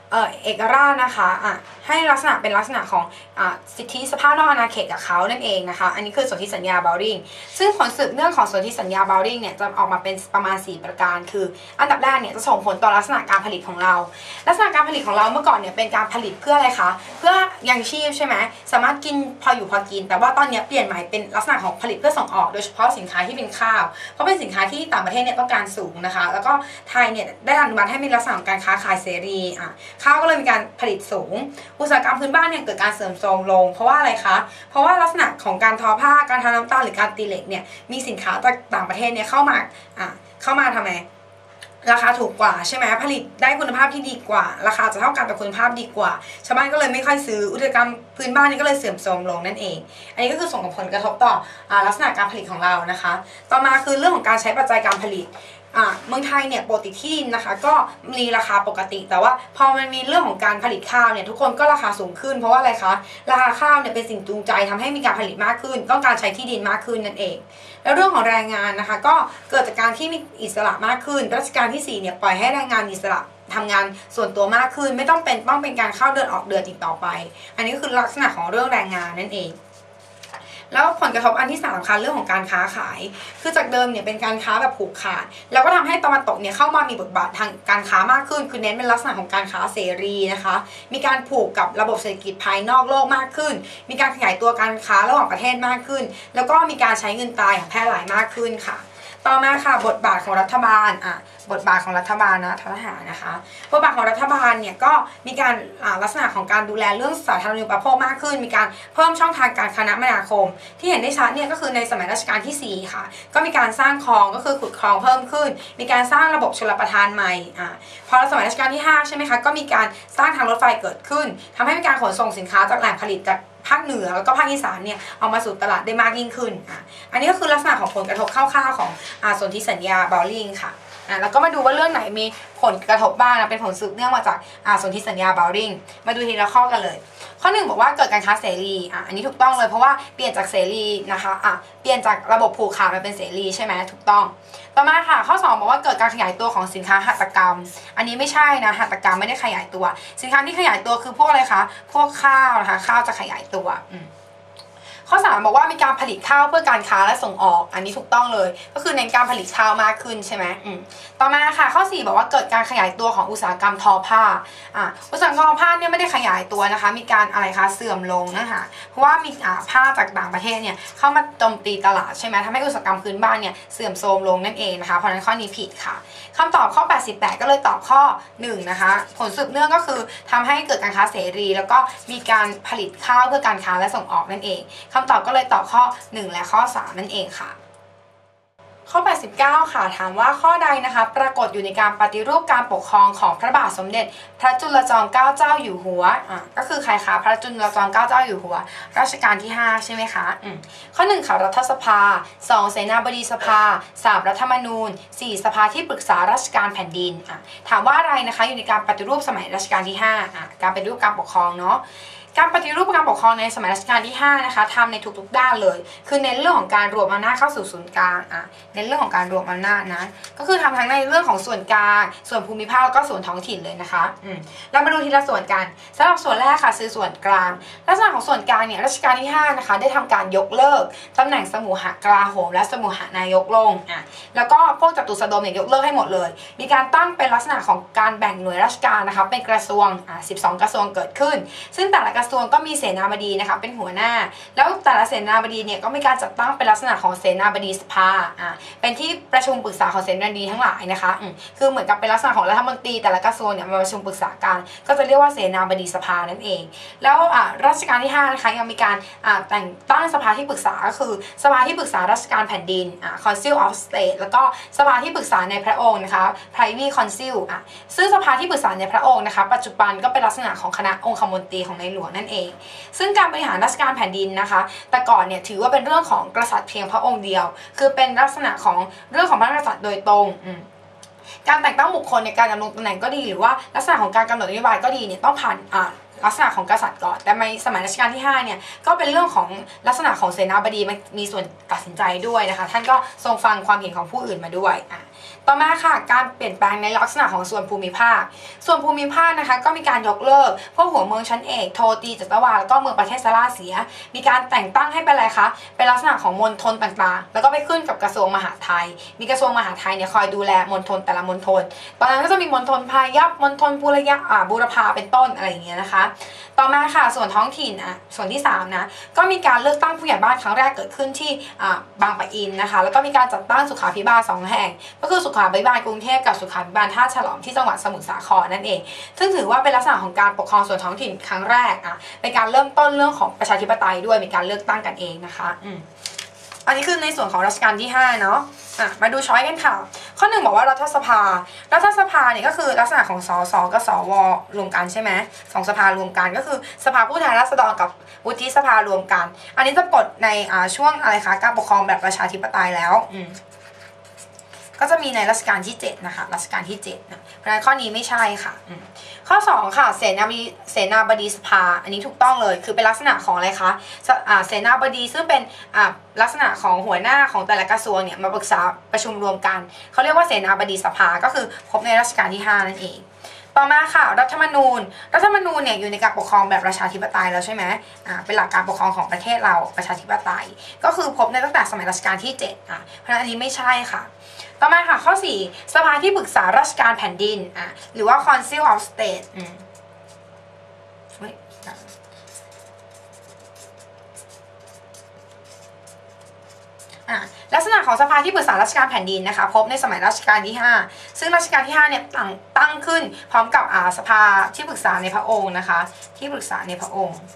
เอ่อเอกราชนะคะอ่ะให้ลักษณะเป็นลักษณะของอ่ะสิทธิสภาพนอกอาณาเขตกับเขานั่นเองนะคะอันนี้คือสนธิสัญญาเบลดิงซึ่งผลสืบเนื่องของสนธิสัญญาเบลดิงเนี่ยจะออกมาเป็นประมาณสี่ประการคืออันดับแรกเนี่ยจะส่งผลต่อลักษณะการผลิตของเราลักษณะการผลิตของเราเมื่อก่อนเนี่ยเป็นการผลิตเพื่ออะไรคะเพื่อยังชีพใช่ไหมสามารถกินพออยู่พอกินแต่ว่าตอนนี้เปลี่ยนใหม่เป็นลักษณะของผลิตเพื่อส่งออกโดยเฉพาะสินค้าที่เป็นข้าวเพราะเป็นสินค้าที่ต่างประเทศเนี่ยต้องการสูงนะคะแล้วก็ไทยเนี่ยได้อนุมัติให้มีลักษณะของการค้าขายเสรีอ่ะข้าวก็เลยมีการผลิตสูงอุตสาหกรรมพื้นบ้านเนี่ยเกิดการเสื่อมโทรมลงเพราะว่าอะไรคะเพราะว่าลักษณะของการทอผ้าการทำน้ำตาลหรือการตีเหล็กเนี่ยมีสินค้าจากต่างประเทศเนี่ยเข้ามาอ่ะเข้ามาทำไมราคาถูกกว่าใช่ไหมผลิตได้คุณภาพที่ดีกว่าราคาจะเท่ากันแต่คุณภาพดีกว่าชาวบ้านก็เลยไม่ค่อยซื้ออุตสาหกรรมพื้นบ้านนี่ก็เลยเสื่อมโทรมลงนั่นเองอันนี้ก็คือส่งผลกระทบต่อลักษณะการผลิตของเรานะคะต่อมาคือเรื่องของการใช้ปัจจัยการผลิตอ่าเมืองไทยเนี่ยปกติที่ดินนะคะก็มีราคาปกติแต่ว่าพอมันมีเรื่องของการผลิตข้าวเนี่ยทุกคนก็ราคาสูงขึ้นเพราะว่าอะไรคะราคาข้าวเนี่ยเป็นสิ่งจูงใจทำให้มีการผลิตมากขึ้นต้องการใช้ที่ดินมากขึ้นนั่นเองแล้วเรื่องของแรงงานนะคะก็เกิดจากการที่มีอิสระมากขึ้นรัชกาลที่สี่เนี่ยปล่อยให้แรงงานอิสระทำงานส่วนตัวมากขึ้นไม่ต้องเป็นต้องเป็นการเข้าเดือนออกเดือนอีกต่อไปอันนี้ก็คือลักษณะของเรื่องแรงงานนั่นเองแล้วผลกระทบอันที่สามค่ะเรื่องของการค้าขายคือจากเดิมเนี่ยเป็นการค้าแบบผูกขาดแล้วก็ทำให้ตะวันตกเนี่ยเข้ามามีบทบาททางการค้ามากขึ้นคือเน้นเป็นลักษณะของการค้าเสรีนะคะมีการผูกกับระบบเศรษฐกิจภายนอกโลกมากขึ้นมีการขยายตัวการค้าระหว่างประเทศมากขึ้นแล้วก็มีการใช้เงินตราอย่างแพร่หลายมากขึ้นค่ะต่อมาค่ะบทบาทของรัฐบาลอ่ะบทบาทของรัฐบาลนะทหารนะคะบทบาทของรัฐบาลเนี่ยก็มีการลักษณะของการดูแลเรื่องสาธารณูปโภคมากขึ้นมีการเพิ่มช่องทางการคมนาคมที่เห็นได้ชัดเนี่ยก็คือในสมัยรัชกาลที่สี่ค่ะก็มีการสร้างคลองก็คือขุดคลองเพิ่มขึ้นมีการสร้างระบบชลประทานใหม่อ่ะพอสมัยรัชกาลที่ห้าใช่ไหมคะก็มีการสร้างทางรถไฟเกิดขึ้นทำให้มีการขนส่งสินค้าจากแหล่งผลิตจากภาคเหนือแล้วก็ภาคอีสานเนี่ยเอามาสู่ตลาดได้มากยิ่งขึ้นอ่ะอันนี้ก็คือลักษณะของผลกระทบคร่าวๆของอ่าสนธิสัญญาเบลดิงค่ะอ่ะแล้วก็มาดูว่าเรื่องไหนมีผลกระทบบ้างนะเป็นผลสืบเนื่องมาจากอ่าสนธิสัญญาเบลดิงมาดูทีละข้อกันเลยข้อหนึ่งบอกว่าเกิดการค้าเสรีอ่ะอันนี้ถูกต้องเลยเพราะว่าเปลี่ยนจากเสรีนะคะอ่ะเปลี่ยนจากระบบผูกขาดมาเป็นเสรีใช่ไหมถูกต้องต่อมาค่ะข้อสองบอกว่าเกิดการขยายตัวของสินค้าหัตถกรรมอันนี้ไม่ใช่นะหัตถกรรมไม่ได้ขยายตัวสินค้าที่ขยายตัวคือพวกอะไรคะพวกข้าวนะคะข้าวจะขยายตัวอืมข้อสามบอกว่ามีการผลิตข้าวเพื่อการค้าและส่งออกอันนี้ถูกต้องเลยก็คือในการผลิตข้าวมากขึ้นใช่ไหมอืมต่อมาค่ะข้อสี่บอกว่าเกิดการขยายตัวของอุตสาหกรรมทอผ้าอ่าอุตสาหกรรมทอผ้าเนี่ยไม่ได้ขยายตัวนะคะมีการอะไรคะเสื่อมลงนะคะเพราะว่ามีอ่าผ้าจากต่างประเทศเนี่ยเข้ามาโจมตีตลาดใช่ไหมทำให้อุตสาหกรรมพื้นบ้านเนี่ยเสื่อมโทรมลงนั่นเองนะคะเพราะฉะนั้นข้อนี้ผิดค่ะคำตอบข้อแปดสิบแปดก็เลยตอบข้อหนึ่งนะคะผลสืบเนื่องก็คือทำให้เกิดการค้าเสรีแล้วก็มีการผลิตข้าวเพื่อการค้าและส่งออกนั่นเองคำตอบก็เลยตอบข้อหนึ่งและข้อสามนั่นเองค่ะข้อแปดสิบเก้าค่ะถามว่าข้อใดนะคะปรากฏอยู่ในการปฏิรูปการปกครองของพระบาทสมเด็จพระจุลจอมเกล้าเจ้าอยู่หัวอ่ะก็คือใครคะพระจุลจอมเกล้าเจ้าอยู่หัวรัชกาลที่ห้าใช่ไหมคะอืมข้อหนึ่งค่ะรัฐสภาสองเสนาบดีสภาสามรัฐธรรมนูญสี่สภาที่ปรึกษาราชการแผ่นดินอ่ะถามว่าอะไรนะคะอยู่ในการปฏิรูปสมัยรัชกาลที่ห้าอ่ะการปฏิรูปการปกครองเนาะการปฏิรูปการปกครองในสมัยรัชกาลที่ห้านะคะทำในทุกๆด้านเลยคือเน้นเรื่องของการรวมอำนาจเข้าสู่ศูนย์กลางอ่ะเน้นเรื่องของการรวมอำนาจนะก็คือทำทั้งในเรื่องของส่วนกลางส่วนภูมิภาคแล้วก็ส่วนท้องถิ่นเลยนะคะอืมเรามาดูทีละส่วนกันสำหรับส่วนแรกค่ะคือส่วนกลางลักษณะของส่วนกลางเนี่ยรัชกาลที่ห้านะคะได้ทำการยกเลิกตำแหน่งสมุหกลาโหมและสมุหนายกลงอ่ะแล้วก็พวกจตุสดมเนี่ยยกเลิกให้หมดเลยมีการตั้งเป็นลักษณะของการแบ่งหน่วยราชการนะคะเป็นกระทรวงอ่ะสิบสองกระทรวงเกิดขึ้นซึ่งแต่ละกระทรวงก็มีเสนาบดีนะคะเป็นหัวหน้าแล้วแต่ละเสนาบดีเนี่ยก็มีการจัดตั้งเป็นลักษณะของเสนาบดีสภาอ่าเป็นที่ประชุมปรึกษาของเสนาบดีทั้งหลายนะคะอืมคือเหมือนกับเป็นลักษณะของรัฐมนตรีแต่ละกระทรวงเนี่ยมาประชุมปรึกษากันก็จะเรียกว่าเสนาบดีสภานั่นเองแล้วอ่ารัชกาลที่ห้านะคะยังมีการอ่าแต่งตั้งสภาที่ปรึกษาก็คือสภาที่ปรึกษาราชการแผ่นดินอ่า Council of State แล้วก็สภาที่ปรึกษาในพระองค์นะคะ Privy Council อ่ะซึ่งสภาที่ปรึกษาในพระองค์นะคะปัจจุบันก็เป็นลักษณะของคณะองคมนตรีของในหลวงนั่นเองซึ่งการบริหารราชการแผ่นดินนะคะแต่ก่อนเนี่ยถือว่าเป็นเรื่องของกษัตริย์เพียงพระองค์เดียวคือเป็นลักษณะของเรื่องของพระกษัตริย์โดยตรงการแต่งตั้งบุคคลในการดำรงตำแหน่งก็ดีหรือว่าลักษณะของการกำหนดนโยบายก็ดีเนี่ยต้องผ่านอ่าลักษณะของกษัตริย์ก่อนแต่ในสมัยรัชกาลที่ห้าเนี่ยก็เป็นเรื่องของลักษณะของเสนาบดีมีส่วนตัดสินใจด้วยนะคะท่านก็ทรงฟังความเห็นของผู้อื่นมาด้วยอ่ะต่อมาค่ะการเปลี่ยนแปลงในลักษณะของส่วนภูมิภาคส่วนภูมิภาคนะคะก็มีการยกเลิกพวกหัวเมืองชั้นเอกโทตีจัตวาแล้วก็เมืองประเทศสลาเสียมีการแต่งตั้งให้เป็นอะไรคะเป็นลักษณะของมณฑลต่างๆแล้วก็ไปขึ้นกับกระทรวงมหาดไทยมีกระทรวงมหาดไทยเนี่ยคอยดูแลมณฑลแต่ละมณฑลตอนนั้นก็จะมีมณฑลพายัพมณฑลบุรยะอ่าบูรพาเป็นต้นอะไรอย่างเงี้ยนะคะต่อมาค่ะส่วนท้องถิ่นอ่ะส่วนที่สามนะก็มีการเลือกตั้งผู้ใหญ่บ้านครั้งแรกเกิดขึ้นที่อ่าบางปะอินนะคะแล้วก็มีการจัดตั้งสุขาภิบาลสองแห่งก็คือสุขาภิบาลกรุงเทพกับสุขาภิบาลท่าฉลอมที่จังหวัดสมุทรสาครนั่นเองซึ่งถือว่าเป็นลักษณะของการปกครองส่วนท้องถิ่นครั้งแรกอ่ะเป็นการเริ่มต้นเรื่องของประชาธิปไตยด้วยมีการเลือกตั้งกันเองนะคะอืมอันนี้คือในส่วนของรัชกาลที่ห้าเนาะอ่ะมาดูช้อยกันค่ะข้อหนึ่งบอกว่ารัฐสภารัฐสภาเนี่ยก็คือลักษณะของสสกับสวรวมกันใช่ไหมสองสภารวมกันก็คือสภาผู้แทนราษฎรกับวุฒิสภารวมกันอันนี้จะปลดในอ่าช่วงอะไรคะการปกครองแบบประชาธิปไตยแล้วอืมก็จะมีในรัชกาลที่เจ็ดนะคะรัชกาลที่เจ็ดนะเพราะฉะนั้นข้อนี้ไม่ใช่ค่ะข้อสองค่ะเสนาบดีเสนาบดีสภาอันนี้ถูกต้องเลยคือเป็นลักษณะของอะไรคะเสนาบดีซึ่งเป็นลักษณะของหัวหน้าของแต่ละกระทรวงเนี่ยมาปรึกษาประชุมรวมกันเขาเรียกว่าเสนาบดีสภาก็คือพบในรัชกาลที่ห้านั่นเองต่อมาค่ะรัฐธรรมนูญรัฐธรรมนูญเนี่ยอยู่ในการปกครองแบบประชาธิปไตยแล้วใช่ไหมอ่าเป็นหลักการปกครองของประเทศเราประชาธิปไตยก็คือพบในตั้งแต่สมัยรัชกาลที่เจ็ดอ่ะเพราะฉะนั้นอันนี้ไม่ใช่ค่ะต่อมาค่ะข้อสี่สภาที่ปรึกษาราชการแผ่นดินอ่ะหรือว่า Council of State อืมลักษณะของสภาที่ปรึกษาราชการแผ่นดินนะคะพบในสมัยรัชกาลที่ห้าซึ่งรัชกาลที่ห้าเนี่ยตั้งตั้งขึ้นพร้อมกับอ่าสภาที่ปรึกษาในพระองค์นะคะที่ปรึกษาในพระองค์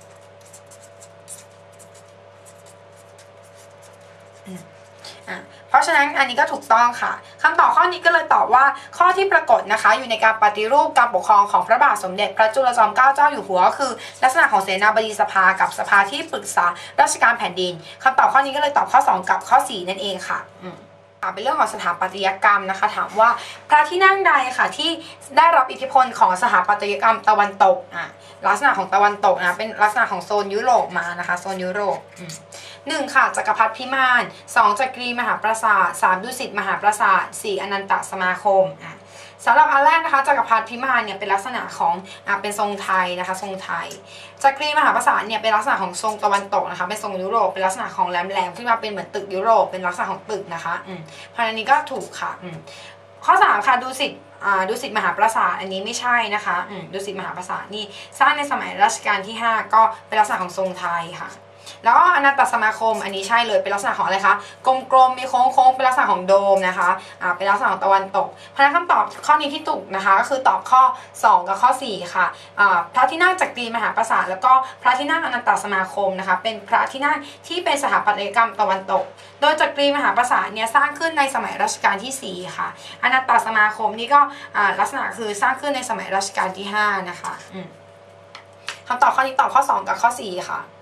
เพราะฉะนั้นอันนี้ก็ถูกต้องค่ะคำตอบข้อนี้ก็เลยตอบว่าข้อที่ปรากฏนะคะอยู่ในการปฏิรูปการปกครองของพระบาทสมเด็จพระจุลจอมเกล้าเจ้าอยู่หัวก็คือลักษณะของเสนาบดีสภากับสภาที่ปรึกษาราชการแผ่นดินคำตอบข้อนี้ก็เลยตอบข้อสองกับข้อสี่นั่นเองค่ะเป็นเรื่องของสถาปัตยกรรมนะคะถามว่าพระที่นั่งใดค่ะที่ได้รับอิทธิพลของสถาปัตยกรรมตะวันตกอ่ะลักษณะของตะวันตกนะเป็นลักษณะของโซนยุโรปมานะคะโซนยุโรปหนึ่งค่ะจักรพรรดิพิมานสองจักรีมหาปราสาทสามดุสิตมหาปราสาทสี่อนันตสมาคมอ่ะสำหรับอันแรกนะคะจักรพรรดิพิมานเนี่ยเป็นลักษณะของอ่ะเป็นทรงไทยนะคะทรงไทยจักรีมหาปราสาทเนี่ยเป็นลักษณะของทรงตะวันตกนะคะเป็นทรงยุโรปเป็นลักษณะของแหลมๆขึ้นมาเป็นเหมือนตึกยุโรปเป็นลักษณะของตึกนะคะอืมเพราะฉะนั้นนี้ก็ถูกค่ะอืมข้อสามค่ะดุสิตอ่าดุสิตมหาปราสาทอันนี้ไม่ใช่นะคะอืมดุสิตมหาปราสาทนี่สร้างในสมัยรัชกาลที่ห้าก็เป็นลักษณะของทรงไทยค่ะแล้วก็อนันตสมาคมอันนี้ใช่เลยเป็นลักษณะของอะไรคะกลมๆมีโค้งๆเป็นลักษณะของโดมนะคะอ่าเป็นลักษณะของตะวันตกเพราะฉะนั้นคำตอบข้อนี้ที่ถูกนะคะก็คือตอบข้อสองกับข้อสี่ค่ะอ่าพระที่นั่งจักรีมหาปราสาทแล้วก็พระที่นั่งอนันตสมาคมนะคะเป็นพระที่นั่งที่เป็นสถาปัตยกรรมตะวันตกโดยจักรีมหาปราสาทเนี่ยสร้างขึ้นในสมัยรัชกาลที่สี่ค่ะอนันตสมาคมนี่ก็อ่าลักษณะคือสร้างขึ้นในสมัยรัชกาลที่ห้านะคะคำตอบข้อนี้ตอบข้อสองกับข้อสี่ค่ะ